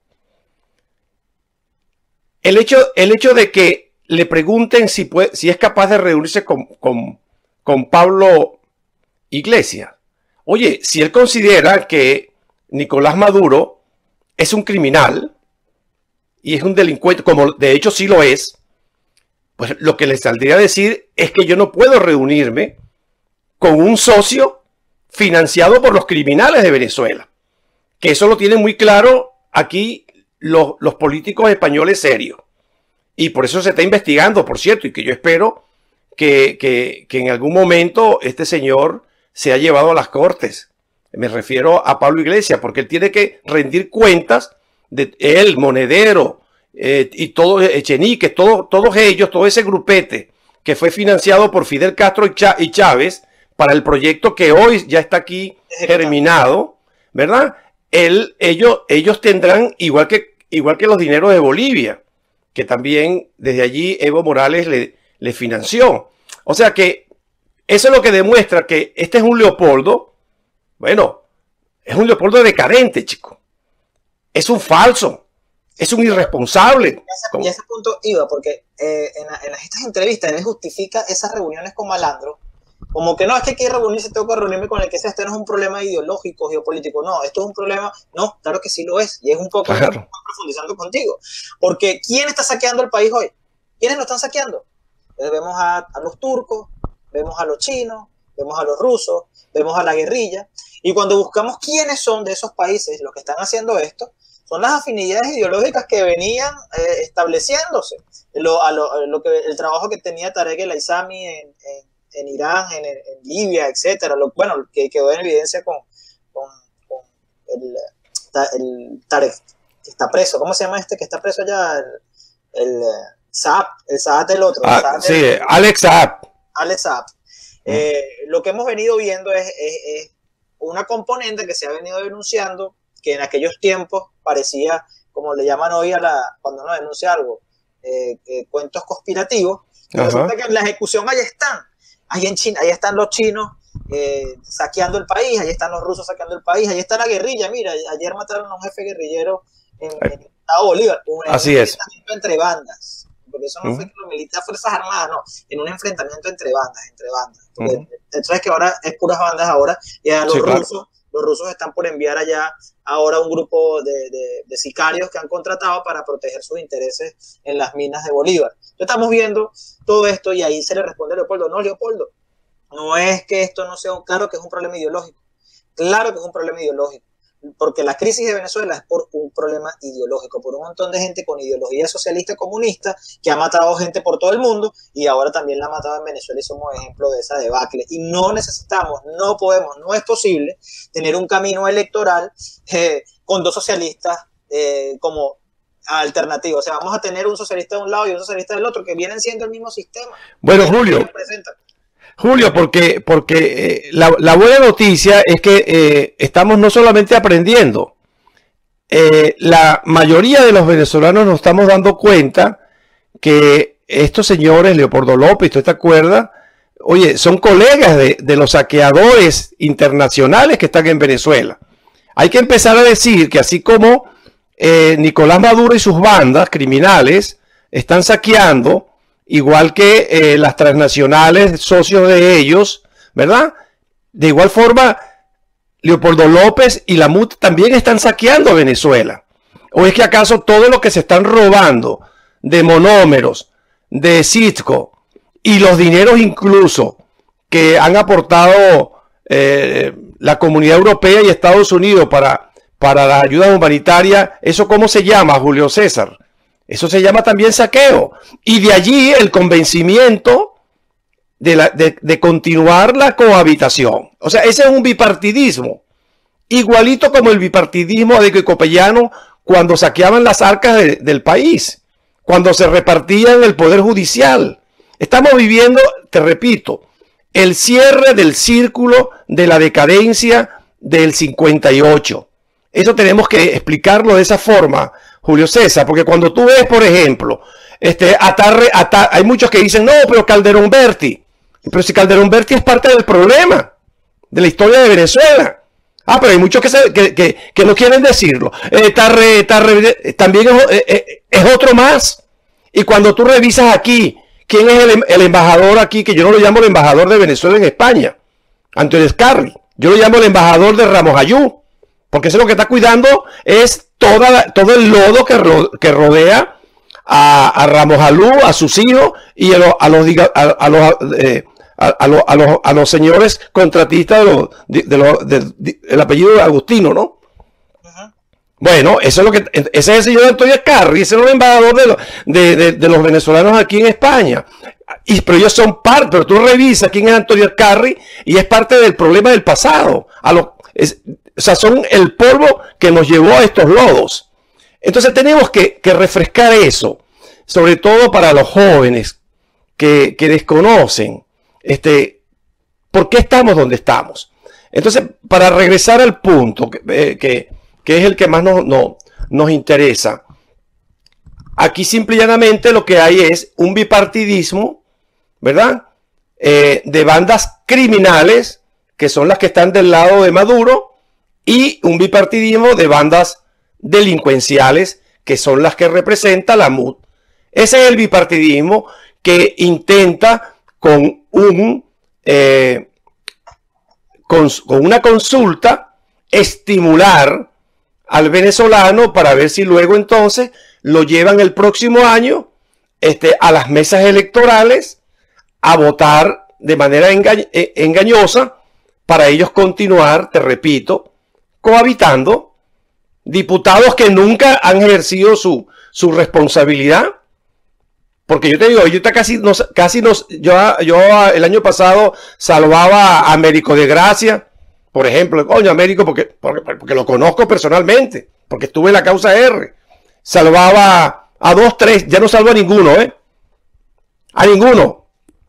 el hecho, el hecho de que le pregunten si, puede, si es capaz de reunirse con, con, con Pablo Iglesias. Oye, si él considera que Nicolás Maduro es un criminal y es un delincuente, como de hecho sí lo es, pues lo que le saldría a decir es que yo no puedo reunirme con un socio financiado por los criminales de Venezuela. Que eso lo tienen muy claro aquí los, los políticos españoles serios. Y por eso se está investigando, por cierto, y que yo espero que, que, que en algún momento este señor se ha llevado a las cortes. Me refiero a Pablo Iglesias, porque él tiene que rendir cuentas de él, Monedero, eh, y todos, Echenique, todo, todos ellos, todo ese grupete que fue financiado por Fidel Castro y, Chá, y Chávez para el proyecto que hoy ya está aquí germinado, ¿verdad? Él, ellos, ellos tendrán, igual que, igual que los dineros de Bolivia, que también desde allí Evo Morales le, le financió. O sea que eso es lo que demuestra que este es un Leopoldo, bueno, es un Leopoldo decadente, chico. Es un falso, es un irresponsable. Y a ese, y a ese punto iba, porque eh, en, en estas entrevistas él justifica esas reuniones con malandros, como que no, es que hay que reunirse, tengo que reunirme con el que sea, este no es un problema ideológico, geopolítico, no, esto es un problema, no, claro que sí lo es, y es un poco claro. que profundizando contigo, porque ¿quién está saqueando el país hoy? ¿Quiénes lo están saqueando? Entonces vemos a, a los turcos, vemos a los chinos, vemos a los rusos, vemos a la guerrilla, y cuando buscamos quiénes son de esos países los que están haciendo esto, son las afinidades ideológicas que venían eh, estableciéndose, lo, a lo, a lo que, el trabajo que tenía Tarek El Aissami en, en, en Irán, en, en Libia, etcétera, lo, bueno, que quedó en evidencia con, con, con el, el Tarek, que está preso. ¿Cómo se llama este que está preso allá? El, el Saab, el Saab del otro. Ah, Saab sí, del, Alex Saab. Alex Saab. Eh, lo que hemos venido viendo es, es, es una componente que se ha venido denunciando, que en aquellos tiempos parecía, como le llaman hoy a la, cuando uno denuncia algo, eh, eh, cuentos conspirativos. Resulta que en la ejecución ahí están, ahí en China, ahí están los chinos eh, saqueando el país, ahí están los rusos saqueando el país, ahí está la guerrilla. Mira, ayer mataron a un jefe guerrillero en, en Estado Bolívar, un, Así un es. enfrentamiento entre bandas, porque eso no uh-huh. fue que los militares, fuerzas armadas, no, en un enfrentamiento entre bandas, entre bandas. Porque uh-huh. sabes que ahora es puras bandas ahora, y a los sí, rusos, claro. los rusos están por enviar allá ahora un grupo de, de, de sicarios que han contratado para proteger sus intereses en las minas de Bolívar. Entonces estamos viendo todo esto y ahí se le responde a Leopoldo, no, Leopoldo, no es que esto no sea, claro que es un problema ideológico, claro que es un problema ideológico, porque la crisis de Venezuela es por un problema ideológico, por un montón de gente con ideología socialista comunista que ha matado gente por todo el mundo y ahora también la ha matado en Venezuela y somos ejemplo de esa debacle. Y no necesitamos, no podemos, no es posible tener un camino electoral eh, con dos socialistas eh, como alternativo. O sea, vamos a tener un socialista de un lado y un socialista del otro que vienen siendo el mismo sistema. Bueno, Julio. Julio, porque, porque eh, la, la buena noticia es que eh, estamos no solamente aprendiendo, eh, la mayoría de los venezolanos nos estamos dando cuenta que estos señores, Leopoldo López, ¿tú te acuerdas? Oye, son colegas de, de los saqueadores internacionales que están en Venezuela. Hay que empezar a decir que así como eh, Nicolás Maduro y sus bandas criminales están saqueando, igual que eh, las transnacionales, socios de ellos, ¿verdad? De igual forma, Leopoldo López y la M U T también están saqueando a Venezuela. ¿O es que acaso todo lo que se están robando de monómeros, de Citgo y los dineros incluso que han aportado eh, la Comunidad Europea y Estados Unidos para, para las ayudas humanitarias, eso cómo se llama, Julio César? Eso se llama también saqueo. Y de allí el convencimiento de, la, de, de continuar la cohabitación. O sea, ese es un bipartidismo. Igualito como el bipartidismo de Copellano cuando saqueaban las arcas de, del país. Cuando se repartían el poder judicial. Estamos viviendo, te repito, el cierre del círculo de la decadencia del cincuenta y ocho. Eso tenemos que explicarlo de esa forma, Julio César, porque cuando tú ves, por ejemplo, este, Atarre, Atar, hay muchos que dicen, no, pero Calderón Berti, pero si Calderón Berti es parte del problema de la historia de Venezuela. Ah, pero hay muchos que, se, que, que, que no quieren decirlo. Eh, Tarre, Tarre, también es, eh, es otro más. Y cuando tú revisas aquí, ¿quién es el, el embajador aquí? Que yo no lo llamo el embajador de Venezuela en España, Antonio Scarri. Yo lo llamo el embajador de Ramos Ayú. Porque eso lo que está cuidando es toda, todo el lodo que, ro, que rodea a, a Ramos Alú, a sus hijos y a los, a los, a, a los, eh, a, a los, a los, a los señores contratistas de los, de, de los, de, de, el apellido de Agustino, ¿no? Uh-huh. Bueno, eso es lo que, ese es el señor Antonio Scarri, ese es el embajador de, lo, de, de, de los venezolanos aquí en España. Y, pero ellos son parte, pero tú revisas quién es Antonio Scarri y es parte del problema del pasado. A los, es, O sea, son el polvo que nos llevó a estos lodos. Entonces tenemos que, que refrescar eso, sobre todo para los jóvenes que, que desconocen este, por qué estamos donde estamos. Entonces, para regresar al punto, que, eh, que, que es el que más nos, no, nos interesa, aquí simple y llanamente lo que hay es un bipartidismo, ¿verdad? Eh, de bandas criminales, que son las que están del lado de Maduro, y un bipartidismo de bandas delincuenciales que son las que representa la M U D. Ese es el bipartidismo que intenta con, un, eh, con, con una consulta estimular al venezolano para ver si luego entonces lo llevan el próximo año este, a las mesas electorales a votar de manera enga engañosa para ellos continuar, te repito, cohabitando, diputados que nunca han ejercido su, su responsabilidad, porque yo te digo, yo casi nos, casi nos, yo, yo el año pasado salvaba a Américo de Gracia, Por ejemplo, coño, Américo, porque, porque, porque lo conozco personalmente, porque estuve en la causa R. Salvaba a dos, tres, ya no salvo a ninguno, ¿eh? A ninguno.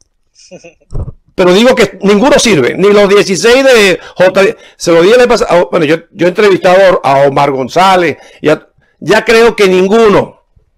Pero digo que ninguno sirve, ni los dieciséis de J. Se lo di el pasado. Bueno, yo, yo he entrevistado a Omar González, y a, ya creo que ninguno.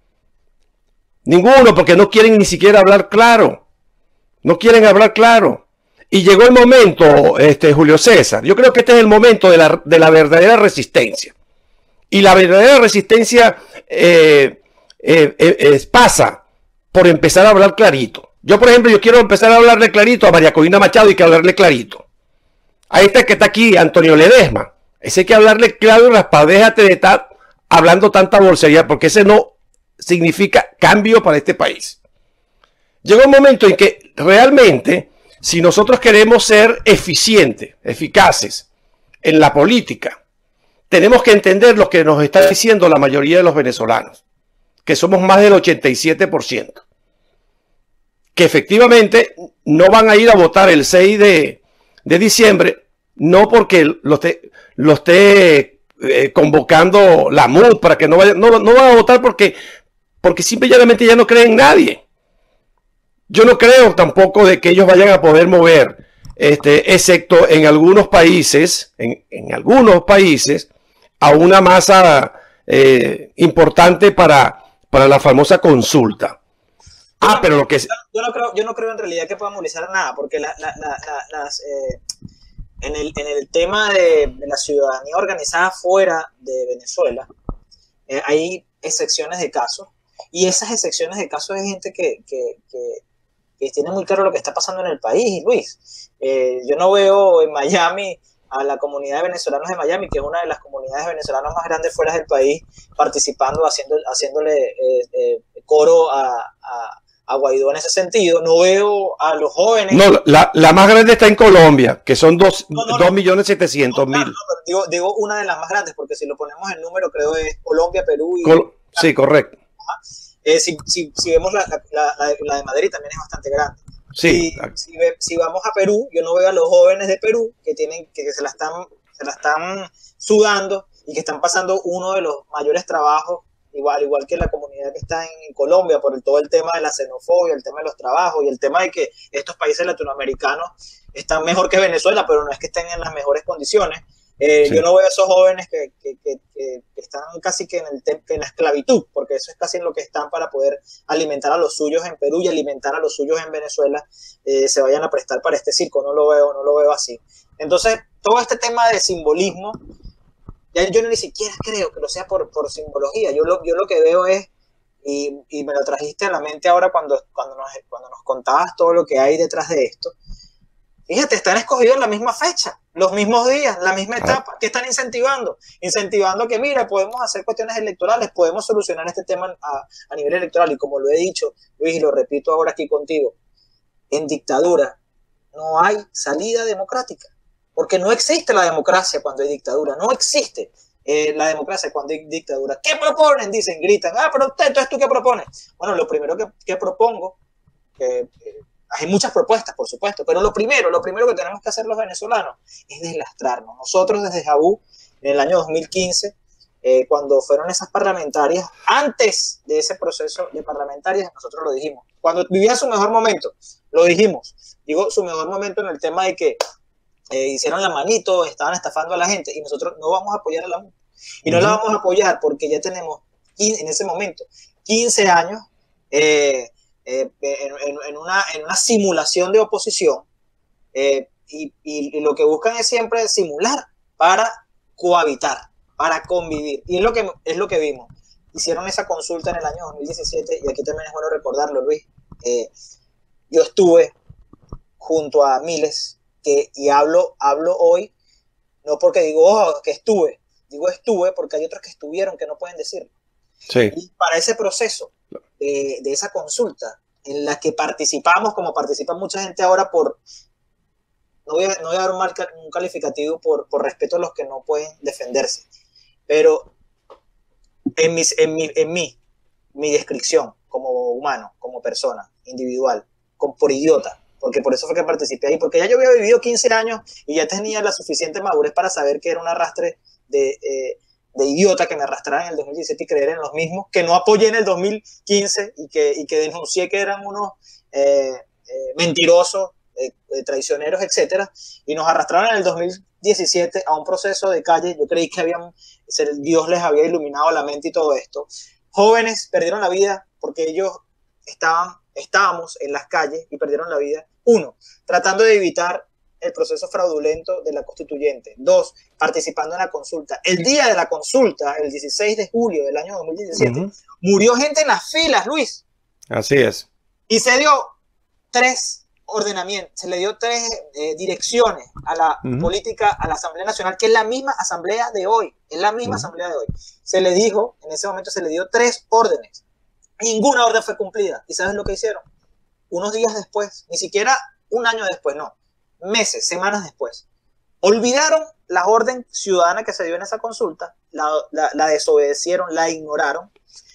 Ninguno, porque no quieren ni siquiera hablar claro. No quieren hablar claro. Y llegó el momento, este, Julio César. Yo creo que este es el momento de la, de la verdadera resistencia. Y la verdadera resistencia eh, eh, eh, eh, pasa por empezar a hablar clarito. Yo, por ejemplo, yo quiero empezar a hablarle clarito a María Corina Machado y que hablarle clarito. A este que está aquí, Antonio Ledesma. Ese hay que hablarle claro y raspado. Déjate de estar hablando tanta bolsería, porque ese no significa cambio para este país. Llegó un momento en que realmente, si nosotros queremos ser eficientes, eficaces en la política, tenemos que entender lo que nos está diciendo la mayoría de los venezolanos, que somos más del ochenta y siete por ciento. Que efectivamente no van a ir a votar el seis de diciembre, no porque lo esté, lo esté eh, convocando la M U D para que no vayan, no, no van a votar porque, porque simplemente ya no creen en nadie. Yo no creo tampoco de que ellos vayan a poder mover, este, excepto en algunos países, en, en algunos países, a una masa eh, importante para, para la famosa consulta. Ah, pero lo que es... Yo no creo, yo no creo en realidad que pueda movilizar nada, porque la, la, la, la, las, eh, en, el, en el tema de, de la ciudadanía organizada fuera de Venezuela, eh, hay excepciones de casos, y esas excepciones de casos es gente que, que, que, que tiene muy claro lo que está pasando en el país, Luis. Eh, yo no veo en Miami a la comunidad de venezolanos de Miami, que es una de las comunidades venezolanas más grandes fuera del país, participando, haciendo, haciéndole eh, eh, coro a, a a Guaidó en ese sentido. No veo a los jóvenes. No, la, la más grande está en Colombia, que son dos millones setecientos mil. No, no, no, digo, digo una de las más grandes, porque si lo ponemos en número, creo es Colombia, Perú y... Col sí, correcto. Eh, si, si, si vemos la, la, la, la de Madrid, también es bastante grande. Sí. Si, si, ve, si vamos a Perú, yo no veo a los jóvenes de Perú que, tienen, que, que se, la están, se la están sudando y que están pasando uno de los mayores trabajos, igual, igual que la comunidad que está en, en Colombia, por el, todo el tema de la xenofobia, el tema de los trabajos y el tema de que estos países latinoamericanos están mejor que Venezuela, pero no es que estén en las mejores condiciones. Eh, sí. Yo no veo a esos jóvenes que, que, que, que están casi que en, el que en la esclavitud, porque eso es casi en lo que están para poder alimentar a los suyos en Perú y alimentar a los suyos en Venezuela, eh, se vayan a prestar para este circo. No lo veo, no lo veo así. Entonces, todo este tema de simbolismo, ya yo ni siquiera creo que lo sea por, por simbología. Yo lo, yo lo que veo es, y, y me lo trajiste a la mente ahora cuando, cuando, nos, cuando nos contabas todo lo que hay detrás de esto. Fíjate, están escogidos en la misma fecha, los mismos días, la misma etapa. ¿Qué están incentivando? Incentivando que, mira, podemos hacer cuestiones electorales, podemos solucionar este tema a, a nivel electoral. Y como lo he dicho, Luis, y lo repito ahora aquí contigo, en dictadura no hay salida democrática. Porque no existe la democracia cuando hay dictadura, no existe eh, la democracia cuando hay dictadura. ¿Qué proponen? Dicen, gritan, ah, pero usted, entonces, ¿tú qué propones? Bueno, lo primero que, que propongo, que eh, hay muchas propuestas, por supuesto, pero lo primero, lo primero que tenemos que hacer los venezolanos es deslastrarnos. Nosotros desde Jabú, en el año dos mil quince, eh, cuando fueron esas parlamentarias, antes de ese proceso de parlamentarias, nosotros lo dijimos. Cuando vivía su mejor momento, lo dijimos. Digo, su mejor momento en el tema de que Eh, hicieron la manito, estaban estafando a la gente y nosotros no vamos a apoyar a la M U D. Y no uh-huh. la vamos a apoyar porque ya tenemos en ese momento quince años eh, eh, en, en, en, una, en una simulación de oposición eh, y, y, y lo que buscan es siempre simular para cohabitar, para convivir. Y es lo que, es lo que vimos. Hicieron esa consulta en el año dos mil diecisiete y aquí también es bueno recordarlo, Luis. Eh, yo estuve junto a miles Que, y hablo, hablo hoy, no porque digo, oh, que estuve, digo estuve porque hay otros que estuvieron que no pueden decirlo. Sí. Y para ese proceso de, de esa consulta, en la que participamos, como participa mucha gente ahora por, no voy a, no voy a dar un, mal, un calificativo por, por respeto a los que no pueden defenderse, pero en, mis, en, mi, en mí, mi descripción como humano, como persona, individual, con, por idiota, porque por eso fue que participé ahí, porque ya yo había vivido quince años y ya tenía la suficiente madurez para saber que era un arrastre de, eh, de idiota que me arrastrara en el dos mil diecisiete y creer en los mismos, que no apoyé en el dos mil quince y que, y que denuncié que eran unos eh, eh, mentirosos, eh, eh, traicioneros, etcétera, y nos arrastraron en el dos mil diecisiete a un proceso de calle. Yo creí que habían, Dios les había iluminado la mente y todo esto. Jóvenes perdieron la vida porque ellos estaban, estábamos en las calles y perdieron la vida. Uno, tratando de evitar el proceso fraudulento de la constituyente. Dos, participando en la consulta. El día de la consulta, el dieciséis de julio del año dos mil diecisiete, uh-huh. murió gente en las filas, Luis. Así es. Y se dio tres ordenamientos, se le dio tres eh, direcciones a la uh-huh. política, a la Asamblea Nacional, que es la misma Asamblea de hoy, es la misma uh-huh. Asamblea de hoy. Se le dijo, en ese momento se le dio tres órdenes. Ninguna orden fue cumplida. ¿Y sabes lo que hicieron? Unos días después, ni siquiera un año después, no, meses, semanas después, olvidaron la orden ciudadana que se dio en esa consulta, la, la, la desobedecieron, la ignoraron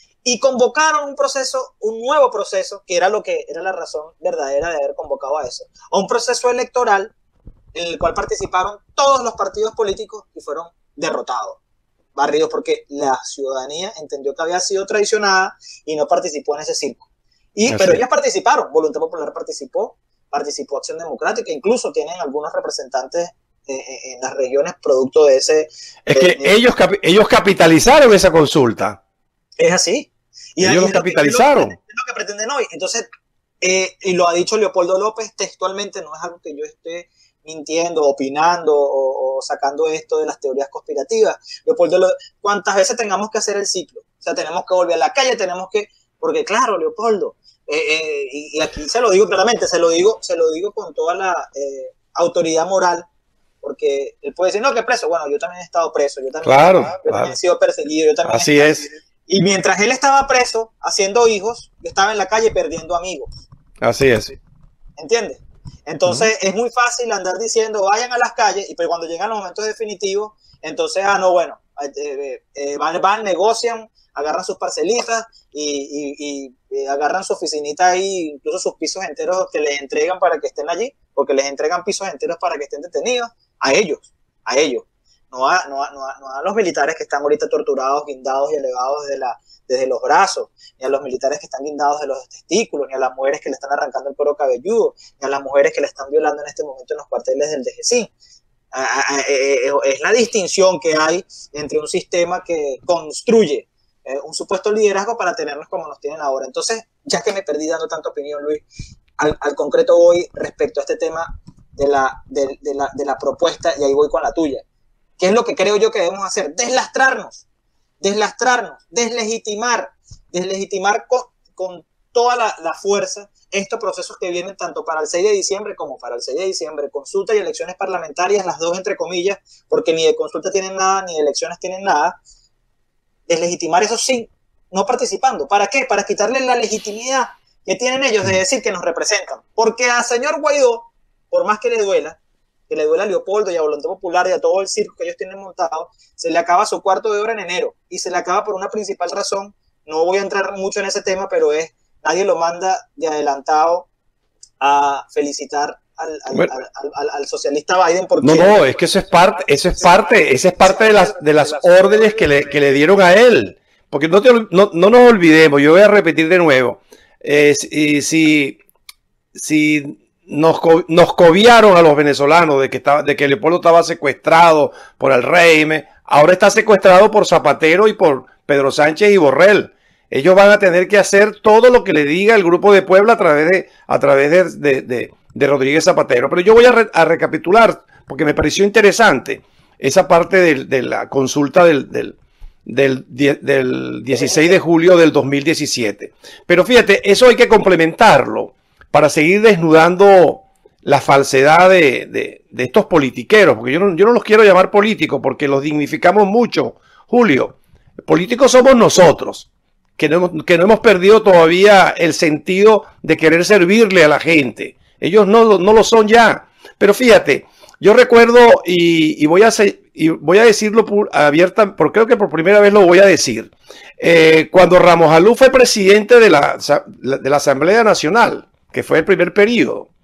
y convocaron un proceso, un nuevo proceso, que era lo que era la razón verdadera de haber convocado a eso, a un proceso electoral en el cual participaron todos los partidos políticos y fueron derrotados, barridos, porque la ciudadanía entendió que había sido traicionada y no participó en ese circo. Y, pero ellos participaron, Voluntad Popular participó, participó Acción Democrática, incluso tienen algunos representantes eh, en las regiones producto de ese... Es que eh, ellos, capi ellos capitalizaron esa consulta. Es así. Y ellos lo capitalizaron. Es lo, lo que pretenden hoy. Entonces, eh, y lo ha dicho Leopoldo López textualmente, no es algo que yo esté mintiendo, opinando o, o sacando esto de las teorías conspirativas. Leopoldo, ¿cuántas veces tengamos que hacer el ciclo? O sea, tenemos que volver a la calle, tenemos que... Porque claro, Leopoldo, eh, eh, y, y aquí se lo digo claramente, se lo digo, se lo digo con toda la eh, autoridad moral, porque él puede decir, no, que preso. Bueno, yo también he estado preso, yo también, claro, yo claro. también he sido perseguido. Yo también Así he es. Y mientras él estaba preso, haciendo hijos, yo estaba en la calle perdiendo amigos. Así es. ¿Entiendes? Entonces uh-huh. es muy fácil andar diciendo, vayan a las calles, y pero cuando llegan los momentos definitivos, entonces, ah, no, bueno, eh, eh, van, van, negocian, agarran sus parcelitas y, y, y agarran su oficinita ahí, incluso sus pisos enteros que les entregan para que estén allí, porque les entregan pisos enteros para que estén detenidos, a ellos, a ellos, no a, no a, no a, no a los militares que están ahorita torturados, guindados y elevados desde, la, desde los brazos, ni a los militares que están guindados de los testículos, ni a las mujeres que le están arrancando el cuero cabelludo, ni a las mujeres que le están violando en este momento en los cuarteles del D G C I N. Es la distinción que hay entre un sistema que construye Eh, un supuesto liderazgo para tenernos como nos tienen ahora. Entonces, ya que me perdí dando tanta opinión, Luis, al, al concreto voy respecto a este tema de la, de, de, la, de la propuesta, y ahí voy con la tuya. ¿Qué es lo que creo yo que debemos hacer? Deslastrarnos, deslastrarnos, deslegitimar, deslegitimar con, con toda la, la fuerza estos procesos que vienen tanto para el seis de diciembre como para el seis de diciembre, consulta y elecciones parlamentarias, las dos entre comillas, porque ni de consulta tienen nada, ni de elecciones tienen nada. Deslegitimar eso sí, no participando. ¿Para qué? Para quitarle la legitimidad que tienen ellos de decir que nos representan. Porque a señor Guaidó, por más que le duela, que le duela a Leopoldo y a Voluntad Popular y a todo el circo que ellos tienen montado, se le acaba su cuarto de hora en enero. Y se le acaba por una principal razón. No voy a entrar mucho en ese tema, pero es, nadie lo manda de adelantado a felicitar Al, al, bueno, al, al, al socialista Biden, porque no, no, es que eso es parte, eso es parte, eso es parte de las de las órdenes que le, que le dieron a él, porque no, te, no, no nos olvidemos, yo voy a repetir de nuevo, eh, si, si, si nos, nos cobiaron a los venezolanos de que estaba, de que Leopoldo estaba secuestrado por el régimen, ahora está secuestrado por Zapatero y por Pedro Sánchez y Borrell. Ellos van a tener que hacer todo lo que le diga el Grupo de Puebla a través de, a través de, de, de, de Rodríguez Zapatero. Pero yo voy a, re, a recapitular, porque me pareció interesante esa parte de, de la consulta del, del, del, del dieciséis de julio del dos mil diecisiete. Pero fíjate, eso hay que complementarlo para seguir desnudando la falsedad de, de, de estos politiqueros, porque yo no, yo no los quiero llamar políticos porque los dignificamos mucho, Julio. Políticos somos nosotros. Que no, hemos, que no hemos perdido todavía el sentido de querer servirle a la gente. Ellos no, no lo son ya. Pero fíjate, yo recuerdo, y, y, voy, a, y voy a decirlo por, abierta, porque creo que por primera vez lo voy a decir, eh, cuando Ramos Alú fue presidente de la, de la Asamblea Nacional, que fue el primer periodo,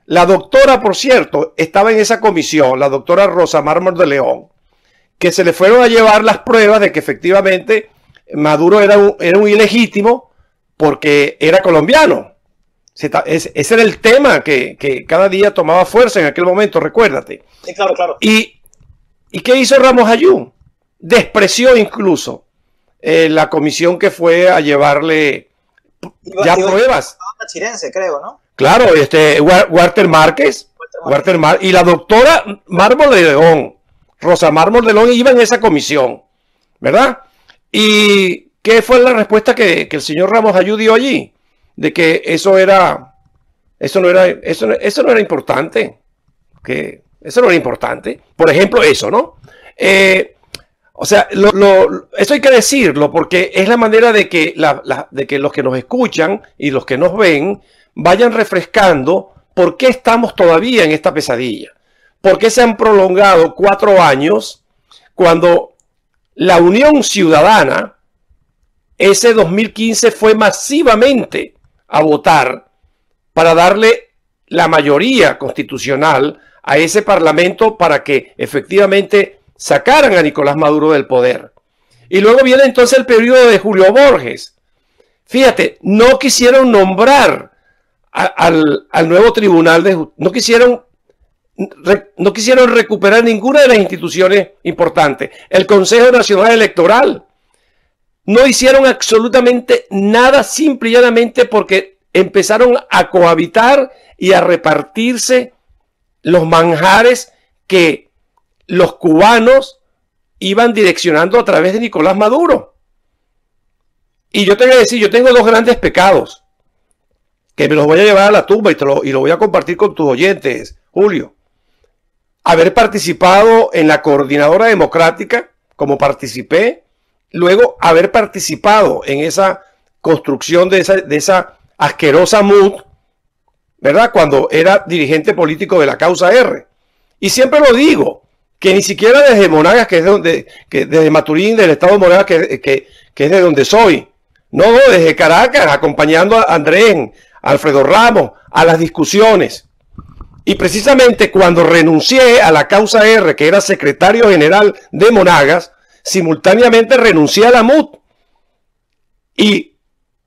La doctora, por cierto, estaba en esa comisión, la doctora Rosa Mármol de León, que se le fueron a llevar las pruebas de que efectivamente Maduro era un, era un ilegítimo porque era colombiano. Ese era el tema que, que cada día tomaba fuerza en aquel momento, recuérdate. Sí, claro, claro. Y, ¿y qué hizo Ramos Ayú? Despreció incluso eh, la comisión que fue a llevarle iba, ya iba, pruebas. Iba Chirense, creo, ¿no? Claro, este, Walter Márquez, Walter Mar y la doctora Mármol de León, Rosa Mármol de León, iba en esa comisión, ¿verdad? ¿Y qué fue la respuesta que, que el señor Ramos Ayú dio allí? De que eso era, eso no era, eso, eso no era importante, que eso no era importante. Por ejemplo, eso, ¿no? Eh, o sea, lo, lo, eso hay que decirlo porque es la manera de que, la, la, de que los que nos escuchan y los que nos ven vayan refrescando por qué estamos todavía en esta pesadilla. ¿Por qué se han prolongado cuatro años cuando la Unión Ciudadana, ese dos mil quince, fue masivamente a votar para darle la mayoría constitucional a ese parlamento para que efectivamente sacaran a Nicolás Maduro del poder? Y luego viene entonces el periodo de Julio Borges. Fíjate, no quisieron nombrar Al, al nuevo tribunal de no quisieron re, no quisieron recuperar ninguna de las instituciones importantes. El Consejo Nacional Electoral no hicieron absolutamente nada, simple y llanamente porque empezaron a cohabitar y a repartirse los manjares que los cubanos iban direccionando a través de Nicolás Maduro. Y yo te voy a decir, yo tengo dos grandes pecados que me los voy a llevar a la tumba y, te lo, y lo voy a compartir con tus oyentes, Julio. Haber participado en la Coordinadora Democrática, como participé, luego haber participado en esa construcción de esa, de esa asquerosa M U D, ¿verdad? Cuando era dirigente político de la Causa R. Y siempre lo digo, que ni siquiera desde Monagas, que es de donde, que desde Maturín, del estado de Monagas, que, que, que es de donde soy, no, no, desde Caracas, acompañando a Andrés, Alfredo Ramos, a las discusiones. Y precisamente cuando renuncié a la Causa R, que era secretario general de Monagas, simultáneamente renuncié a la M U D. Y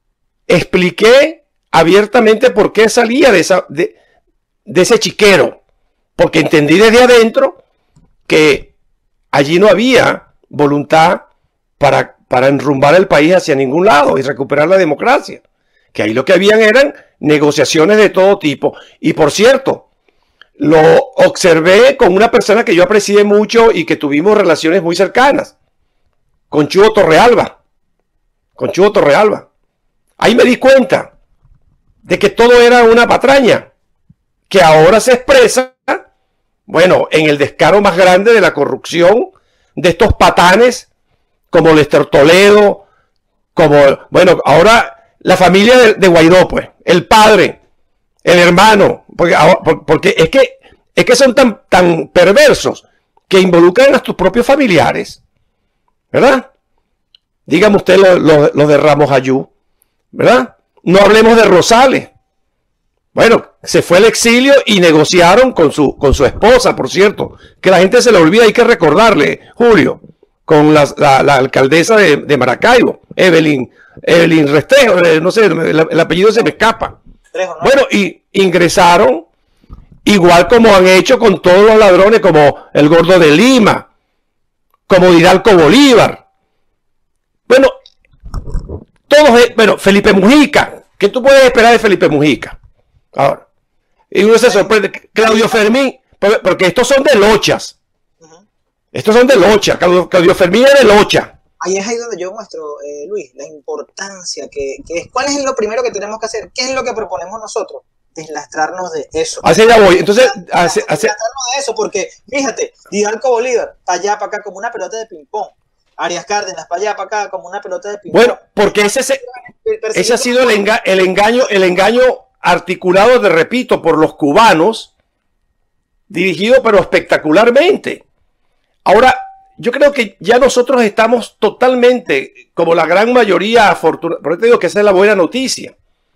expliqué abiertamente por qué salía de, esa, de, de ese chiquero. Porque entendí desde adentro que allí no había voluntad para, para enrumbar el país hacia ningún lado y recuperar la democracia. Que ahí lo que habían eran negociaciones de todo tipo. Y por cierto, lo observé con una persona que yo aprecié mucho y que tuvimos relaciones muy cercanas, con Chugo Torrealba. Con Chugo Torrealba. Ahí me di cuenta de que todo era una patraña, que ahora se expresa, bueno, en el descaro más grande de la corrupción de estos patanes como Lester Toledo, como, bueno, ahora la familia de, de Guaidó, pues, el padre, el hermano, porque, porque es, que, es que son tan, tan perversos que involucran a tus propios familiares, ¿verdad? Dígame usted los lo, lo de Ramos Ayú, ¿verdad? No hablemos de Rosales. Bueno, se fue al exilio y negociaron con su, con su esposa, por cierto, que la gente se le olvida, hay que recordarle, Julio, con la, la, la alcaldesa de, de Maracaibo, Evelyn, Evelyn Restrejo, no sé, el, el apellido se me escapa. Bueno, y ingresaron, igual como han hecho con todos los ladrones, como el Gordo de Lima, como Hidalgo Bolívar. Bueno, todos, bueno, Felipe Mujica, ¿qué tú puedes esperar de Felipe Mujica? Ahora, y uno se sorprende, Claudio Fermín, porque estos son de lochas. Estos son de locha, Claudio, Claudio Fermín es de locha. Ahí es ahí donde yo muestro, eh, Luis, la importancia que, que es. ¿Cuál es lo primero que tenemos que hacer? ¿Qué es lo que proponemos nosotros? Deslastrarnos de eso. Así ya voy. Entonces, hace, hace... deslastrarnos de eso, porque fíjate, Hidalgo Bolívar, para allá, para acá, como una pelota de ping-pong. Arias Cárdenas, para allá, para acá, como una pelota de ping-pong. Bueno, porque ese, ese, ese ha sido el, enga el engaño, el engaño articulado, te repito, por los cubanos, dirigido pero espectacularmente. Ahora, yo creo que ya nosotros estamos totalmente, como la gran mayoría, afortunados. Por eso te digo que esa es la buena noticia.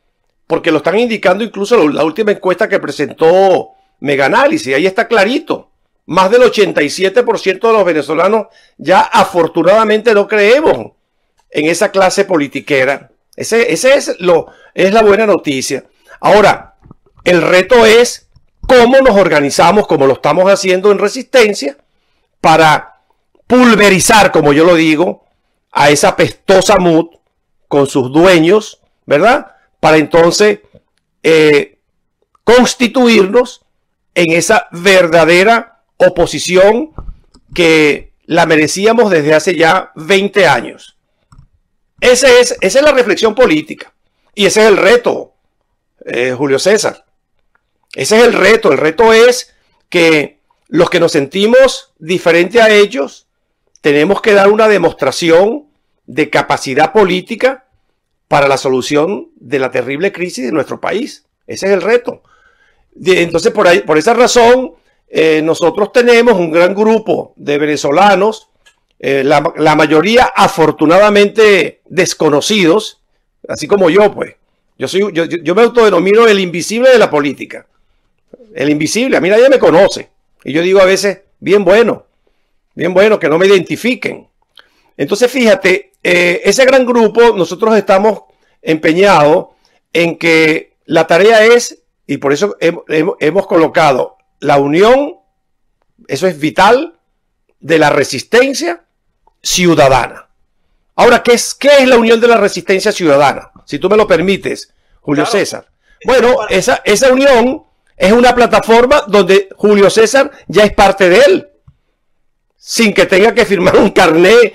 porque lo están indicando incluso la última encuesta que presentó Meganálisis. Ahí está clarito. Más del ochenta y siete por ciento de los venezolanos ya afortunadamente no creemos en esa clase politiquera. Ese, ese es, lo, es la buena noticia. Ahora, el reto es cómo nos organizamos, como lo estamos haciendo en Resistencia, para pulverizar, como yo lo digo, a esa pestosa M U D con sus dueños, ¿verdad? Para entonces eh, constituirnos en esa verdadera oposición que la merecíamos desde hace ya veinte años. Ese es, esa es la reflexión política y ese es el reto, eh, Julio César. Ese es el reto. El reto es que los que nos sentimos diferente a ellos tenemos que dar una demostración de capacidad política para la solución de la terrible crisis de nuestro país. Ese es el reto. Entonces, por, ahí, por esa razón, eh, nosotros tenemos un gran grupo de venezolanos, eh, la, la mayoría afortunadamente desconocidos, así como yo, pues. Yo, soy, yo, yo me autodenomino el invisible de la política. El invisible, a mí nadie me conoce. Y yo digo a veces, bien bueno, bien bueno, que no me identifiquen. Entonces, fíjate, eh, ese gran grupo, nosotros estamos empeñados en que la tarea es, y por eso hemos, hemos colocado la unión, eso es vital, de la resistencia ciudadana. Ahora, ¿qué es, qué es la unión de la resistencia ciudadana? Si tú me lo permites, Julio claro. César. Bueno, esa, esa unión es una plataforma donde Julio César ya es parte de él, sin que tenga que firmar un carné.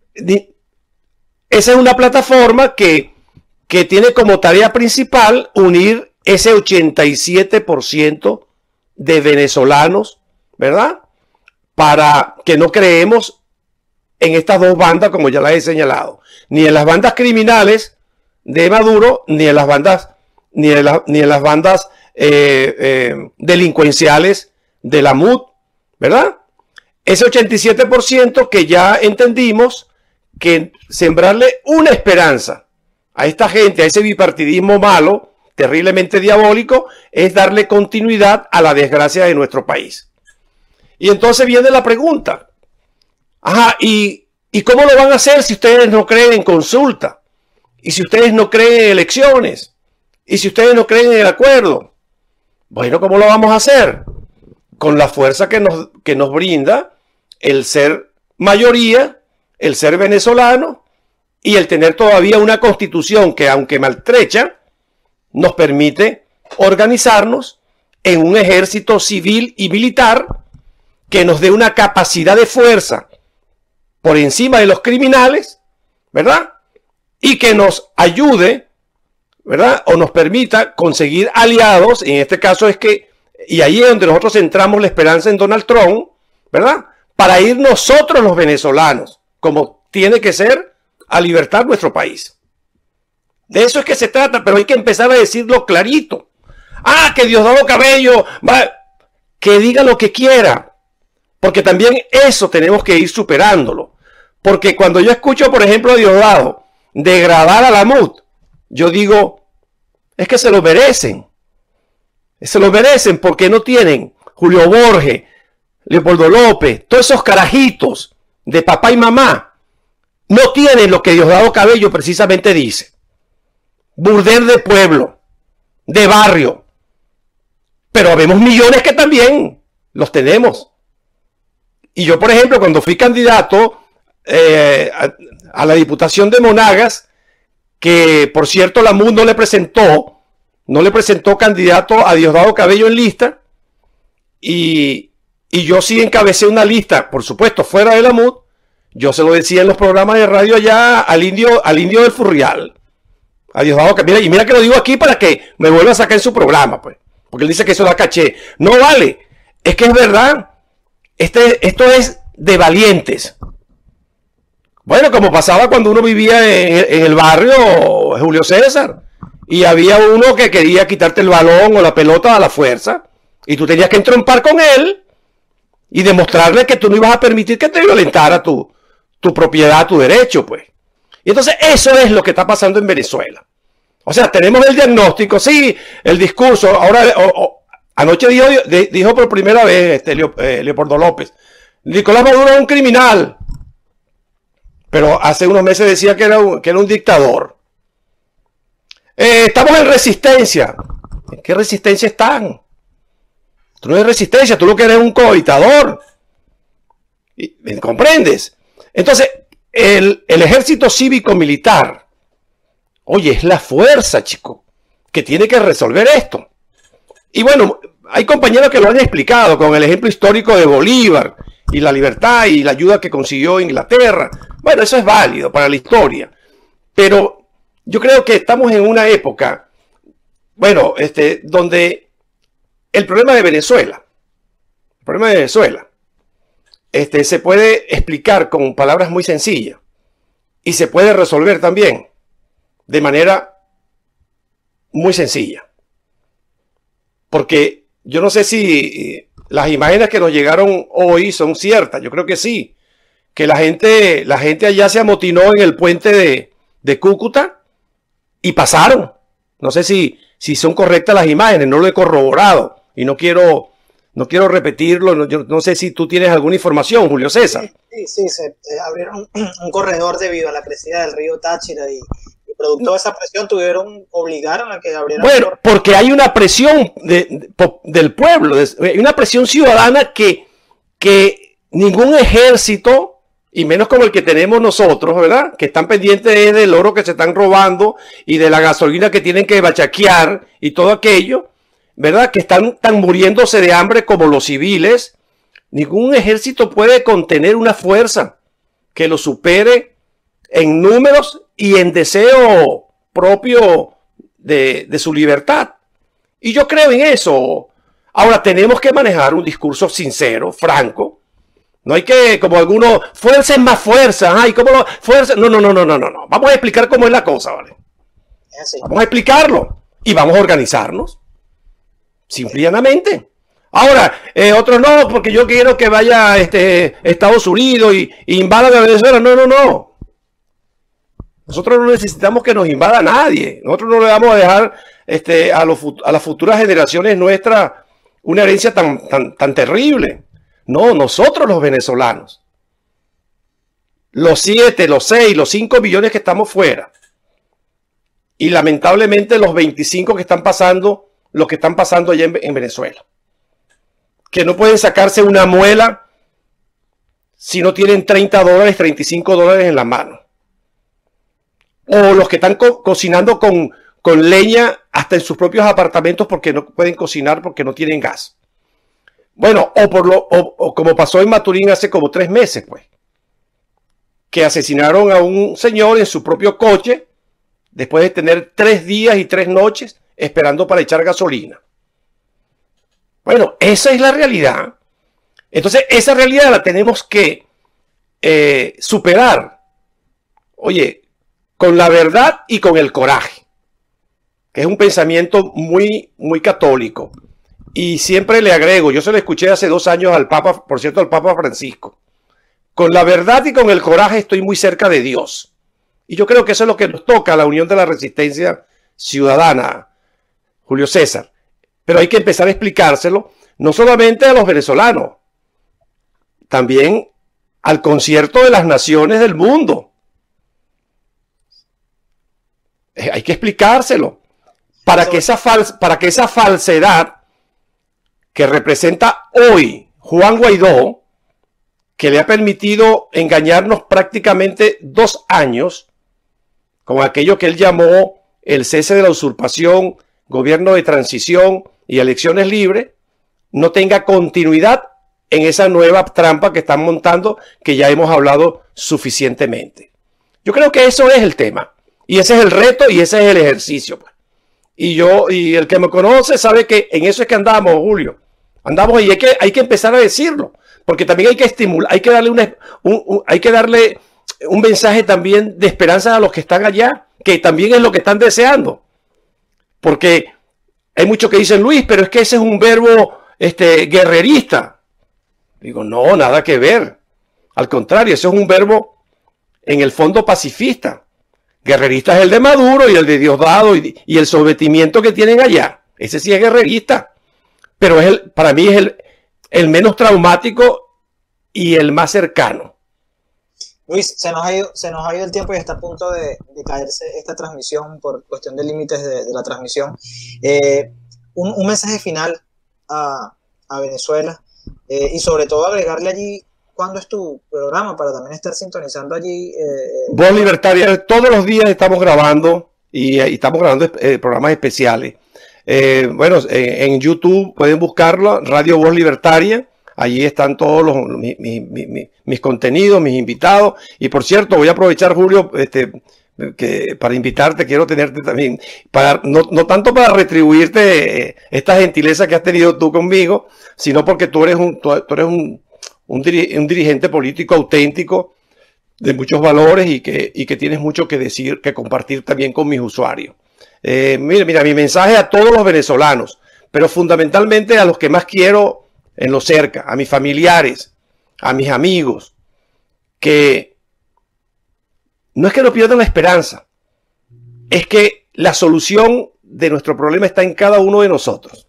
Esa es una plataforma que, que tiene como tarea principal unir ese ochenta y siete por ciento de venezolanos, ¿verdad? Para que no creemos en estas dos bandas, como ya las he señalado, ni en las bandas criminales de Maduro, ni en las bandas, ni en, la, ni en las bandas eh, eh, delincuenciales de la M U D, ¿verdad? Ese ochenta y siete por ciento que ya entendimos que sembrarle una esperanza a esta gente, a ese bipartidismo malo, terriblemente diabólico, es darle continuidad a la desgracia de nuestro país. Y entonces viene la pregunta, ajá, ¿y, ¿y cómo lo van a hacer si ustedes no creen en consulta? ¿Y si ustedes no creen en elecciones? ¿Y si ustedes no creen en el acuerdo? Bueno, ¿cómo lo vamos a hacer? Con la fuerza que nos, que nos brinda el ser mayoría, el ser venezolano y el tener todavía una constitución que, aunque maltrecha, nos permite organizarnos en un ejército civil y militar que nos dé una capacidad de fuerza por encima de los criminales, ¿verdad? Y que nos ayude, ¿verdad? O nos permita conseguir aliados, en este caso es que, y ahí es donde nosotros centramos la esperanza en Donald Trump, ¿verdad? Para ir nosotros los venezolanos, como tiene que ser, a libertar nuestro país. De eso es que se trata, pero hay que empezar a decirlo clarito. Ah, que Diosdado Cabello, va, que diga lo que quiera, porque también eso tenemos que ir superándolo. Porque cuando yo escucho, por ejemplo, a Diosdado degradar a la M U D, yo digo, es que se lo merecen. Se lo merecen porque no tienen Julio Borges, Leopoldo López, todos esos carajitos de papá y mamá, no tienen lo que Diosdado Cabello precisamente dice. Burdel de pueblo, de barrio. Pero vemos millones que también los tenemos. Y yo, por ejemplo, cuando fui candidato eh, a, a la Diputación de Monagas, que por cierto la M U D no le presentó, no le presentó candidato a Diosdado Cabello en lista, y, y yo sí encabecé una lista, por supuesto, fuera de la M U D. Yo se lo decía en los programas de radio allá al indio, al indio del Furrial. A Diosdado Cabello. Mira, y mira que lo digo aquí para que me vuelva a sacar en su programa, pues. Porque él dice que eso da caché. No vale. Es que es verdad. Este, esto es de valientes. Bueno, como pasaba cuando uno vivía en, en el barrio, Julio César. Y había uno que quería quitarte el balón o la pelota a la fuerza. Y tú tenías que entrompar con él y demostrarle que tú no ibas a permitir que te violentara tu, tu propiedad, tu derecho, pues. Y entonces eso es lo que está pasando en Venezuela. O sea, tenemos el diagnóstico, sí, el discurso. Ahora, o, o, anoche dijo, dijo por primera vez este, eh, Leopoldo López, Nicolás Maduro es un criminal. Pero hace unos meses decía que era un, que era un dictador. Eh, estamos en resistencia. ¿En qué resistencia están? Tú no eres resistencia, tú lo que eres es un cohabitador. ¿Me comprendes? Entonces, el, el ejército cívico-militar, oye, es la fuerza, chico, que tiene que resolver esto. Y bueno, hay compañeros que lo han explicado con el ejemplo histórico de Bolívar y la libertad y la ayuda que consiguió Inglaterra. Bueno, eso es válido para la historia. Pero yo creo que estamos en una época, bueno, este, donde el problema de Venezuela, el problema de Venezuela, este, se puede explicar con palabras muy sencillas y se puede resolver también de manera muy sencilla. Porque yo no sé si las imágenes que nos llegaron hoy son ciertas. Yo creo que sí. Que la gente, la gente allá se amotinó en el puente de, de Cúcuta y pasaron. No sé si, si son correctas las imágenes. No lo he corroborado. Y no quiero, no quiero repetirlo. No, yo no sé si tú tienes alguna información, Julio César. Sí, sí, se eh, abrieron un corredor debido a la crecida del río Táchira y... producto de esa presión tuvieron, obligaron a que abrieran. Bueno, porque hay una presión de, de, del pueblo, de, hay una presión ciudadana que, que ningún ejército, y menos como el que tenemos nosotros, ¿verdad? Que están pendientes del oro que se están robando y de la gasolina que tienen que bachaquear y todo aquello, ¿verdad? Que están, están muriéndose de hambre como los civiles. Ningún ejército puede contener una fuerza que lo supere en números y en deseo propio de, de su libertad. Y yo creo en eso. Ahora tenemos que manejar un discurso sincero, franco. No hay que, como algunos, fuerza es más fuerza. Ay, ¿cómo lo, fuerza? No, no, no, no, no, no. Vamos a explicar cómo es la cosa, ¿vale? Vamos a explicarlo. Y vamos a organizarnos. Simple y llanamente. Ahora, eh, otros no, porque yo quiero que vaya este, Estados Unidos y, y invada a Venezuela. No, no, no. Nosotros no necesitamos que nos invada nadie. Nosotros no le vamos a dejar este, a, los, a las futuras generaciones nuestras una herencia tan, tan, tan terrible. No, nosotros los venezolanos. Los siete, los seis, los cinco millones que estamos fuera. Y lamentablemente los veinticinco que están pasando, los que están pasando allá en, en Venezuela. Que no pueden sacarse una muela si no tienen treinta dólares, treinta y cinco dólares en la mano. O los que están co cocinando con, con leña hasta en sus propios apartamentos porque no pueden cocinar porque no tienen gas. Bueno, o, por lo, o, o como pasó en Maturín hace como tres meses, pues. Que asesinaron a un señor en su propio coche después de tener tres días y tres noches esperando para echar gasolina. Bueno, esa es la realidad. Entonces, esa realidad la tenemos que eh, superar. Oye, con la verdad y con el coraje, que es un pensamiento muy, muy católico. Y siempre le agrego, yo se lo escuché hace dos años al Papa, por cierto, al Papa Francisco. Con la verdad y con el coraje estoy muy cerca de Dios. Y yo creo que eso es lo que nos toca a la Unión de la Resistencia Ciudadana, Julio César. Pero hay que empezar a explicárselo, no solamente a los venezolanos, también al concierto de las naciones del mundo. Hay que explicárselo para que esa fal- para que esa falsedad que representa hoy Juan Guaidó, que le ha permitido engañarnos prácticamente dos años con aquello que él llamó el cese de la usurpación, gobierno de transición y elecciones libres, no tenga continuidad en esa nueva trampa que están montando, que ya hemos hablado suficientemente. Yo creo que eso es el tema. Y ese es el reto y ese es el ejercicio. Pues. Y yo, y el que me conoce sabe que en eso es que andamos, Julio. Andamos y hay que, hay que empezar a decirlo. Porque también hay que estimular, hay que darle una, un, un, hay que darle un mensaje también de esperanza a los que están allá, que también es lo que están deseando. Porque hay muchos que dicen, Luis, pero es que ese es un verbo este, guerrerista. Digo, no, nada que ver. Al contrario, ese es un verbo en el fondo pacifista. Guerrerista es el de Maduro y el de Diosdado y, y el sometimiento que tienen allá. Ese sí es guerrerista. Pero es el, para mí es el, el menos traumático y el más cercano. Luis, se nos ha ido, se nos ha ido el tiempo y está a punto de, de caerse esta transmisión por cuestión de límites de, de la transmisión. Eh, un, un mensaje final a, a Venezuela eh, y sobre todo agregarle allí cuándo es tu programa para también estar sintonizando allí. Eh, Voz Libertaria, todos los días estamos grabando y, y estamos grabando eh, programas especiales. Eh, bueno, eh, en YouTube pueden buscarlo, Radio Voz Libertaria. Allí están todos los, mi, mi, mi, mis contenidos, mis invitados. Y por cierto, voy a aprovechar, Julio, este, que para invitarte, quiero tenerte también, para, no, no tanto para retribuirte esta gentileza que has tenido tú conmigo, sino porque tú eres un, tú, tú eres un, un, diri, un dirigente político auténtico, de muchos valores y que, y que tienes mucho que decir, que compartir también con mis usuarios. Eh, mira, mira, mi mensaje a todos los venezolanos, pero fundamentalmente a los que más quiero en lo cerca, a mis familiares, a mis amigos, que no es que no pierdan la esperanza, es que la solución de nuestro problema está en cada uno de nosotros,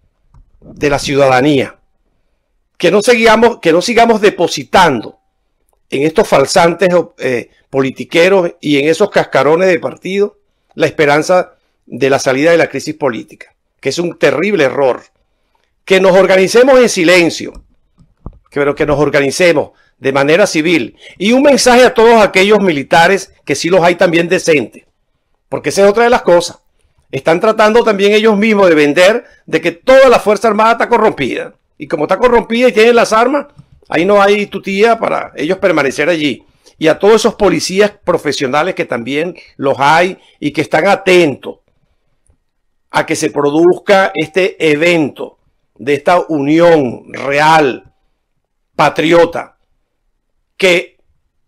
de la ciudadanía, que no sigamos, que no sigamos depositando en estos falsantes eh, politiqueros y en esos cascarones de partido la esperanza de la salida de la crisis política, que es un terrible error. Que nos organicemos en silencio, pero que nos organicemos de manera civil. Y un mensaje a todos aquellos militares, que sí los hay también decentes, porque esa es otra de las cosas. Están tratando también ellos mismos de vender de que toda la Fuerza Armada está corrompida. Y como está corrompida y tienen las armas, ahí no hay tutía para ellos permanecer allí. Y a todos esos policías profesionales que también los hay y que están atentos a que se produzca este evento de esta unión real, patriota, que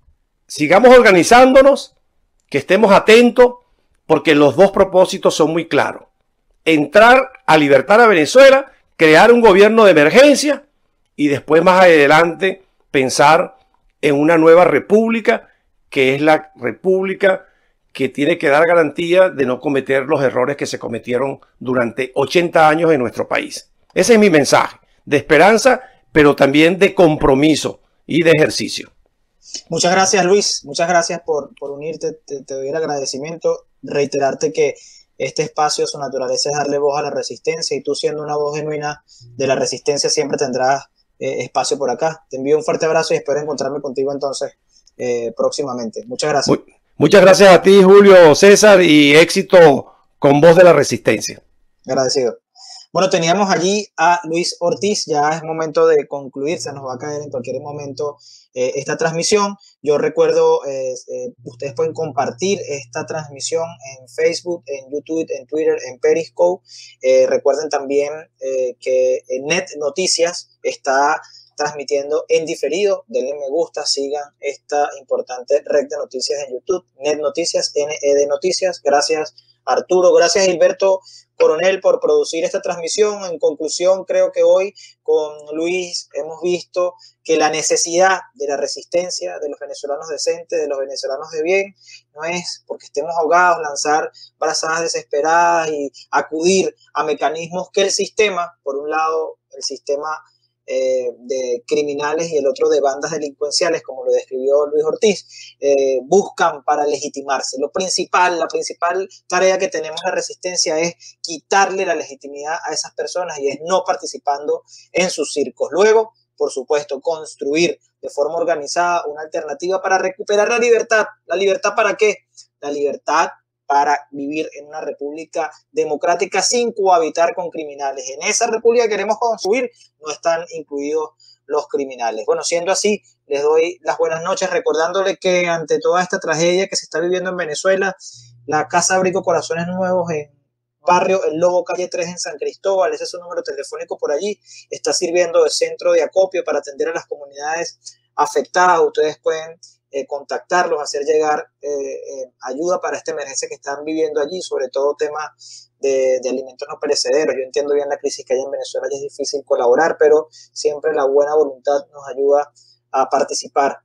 sigamos organizándonos, que estemos atentos, porque los dos propósitos son muy claros. Entrar a libertar a Venezuela, crear un gobierno de emergencia y después más adelante pensar en una nueva república, que es la república que tiene que dar garantía de no cometer los errores que se cometieron durante ochenta años en nuestro país. Ese es mi mensaje, de esperanza, pero también de compromiso y de ejercicio. Muchas gracias, Luis. Muchas gracias por, por unirte. Te, te doy el agradecimiento. Reiterarte que este espacio, su naturaleza es darle voz a la resistencia y tú, siendo una voz genuina de la resistencia, siempre tendrás eh, espacio por acá. Te envío un fuerte abrazo y espero encontrarme contigo entonces eh, próximamente. Muchas gracias. Muy, muchas gracias a ti, Julio César, y éxito con Voz de la Resistencia. Agradecido. Bueno, teníamos allí a Luis Ortiz. Ya es momento de concluir, se nos va a caer en cualquier momento eh, esta transmisión. Yo recuerdo, eh, eh, ustedes pueden compartir esta transmisión en Facebook, en YouTube, en Twitter, en Periscope. Eh, recuerden también eh, que Net Noticias está transmitiendo en diferido. Denle me gusta, sigan esta importante red de noticias en YouTube. Net Noticias, N E D Noticias. Gracias, Arturo. Gracias, Gilberto Coronel, por producir esta transmisión. En conclusión, creo que hoy con Luis hemos visto que la necesidad de la resistencia de los venezolanos decentes, de los venezolanos de bien, no es porque estemos ahogados, lanzar brazadas desesperadas y acudir a mecanismos que el sistema, por un lado, el sistema eh, de criminales y el otro de bandas delincuenciales, como lo describió Luis Ortiz, eh, buscan para legitimarse. Lo principal, la principal tarea que tenemos la resistencia es quitarle la legitimidad a esas personas y es no participando en sus circos. Luego, por supuesto, construir de forma organizada una alternativa para recuperar la libertad. ¿La libertad para qué? La libertad para vivir en una república democrática sin cohabitar con criminales. En esa república que queremos construir no están incluidos los criminales. Bueno, siendo así, les doy las buenas noches, recordándole que ante toda esta tragedia que se está viviendo en Venezuela, la Casa Abrigo Corazones Nuevos en barrio El Lobo, calle tres en San Cristóbal, ese es su número telefónico por allí, está sirviendo de centro de acopio para atender a las comunidades afectadas. Ustedes pueden eh, contactarlos, hacer llegar eh, eh, ayuda para esta emergencia que están viviendo allí, sobre todo temas de, de alimentos no perecederos. Yo entiendo bien la crisis que hay en Venezuela y es difícil colaborar, pero siempre la buena voluntad nos ayuda a participar en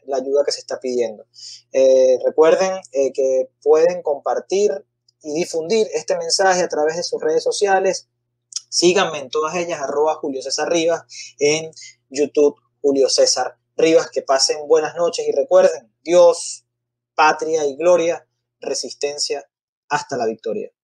la ayuda que se está pidiendo. Eh, recuerden eh, que pueden compartir y difundir este mensaje a través de sus redes sociales. Síganme en todas ellas, arroba Julio César Rivas, en YouTube Julio César Rivas. Que pasen buenas noches y recuerden, Dios, patria y gloria, resistencia hasta la victoria.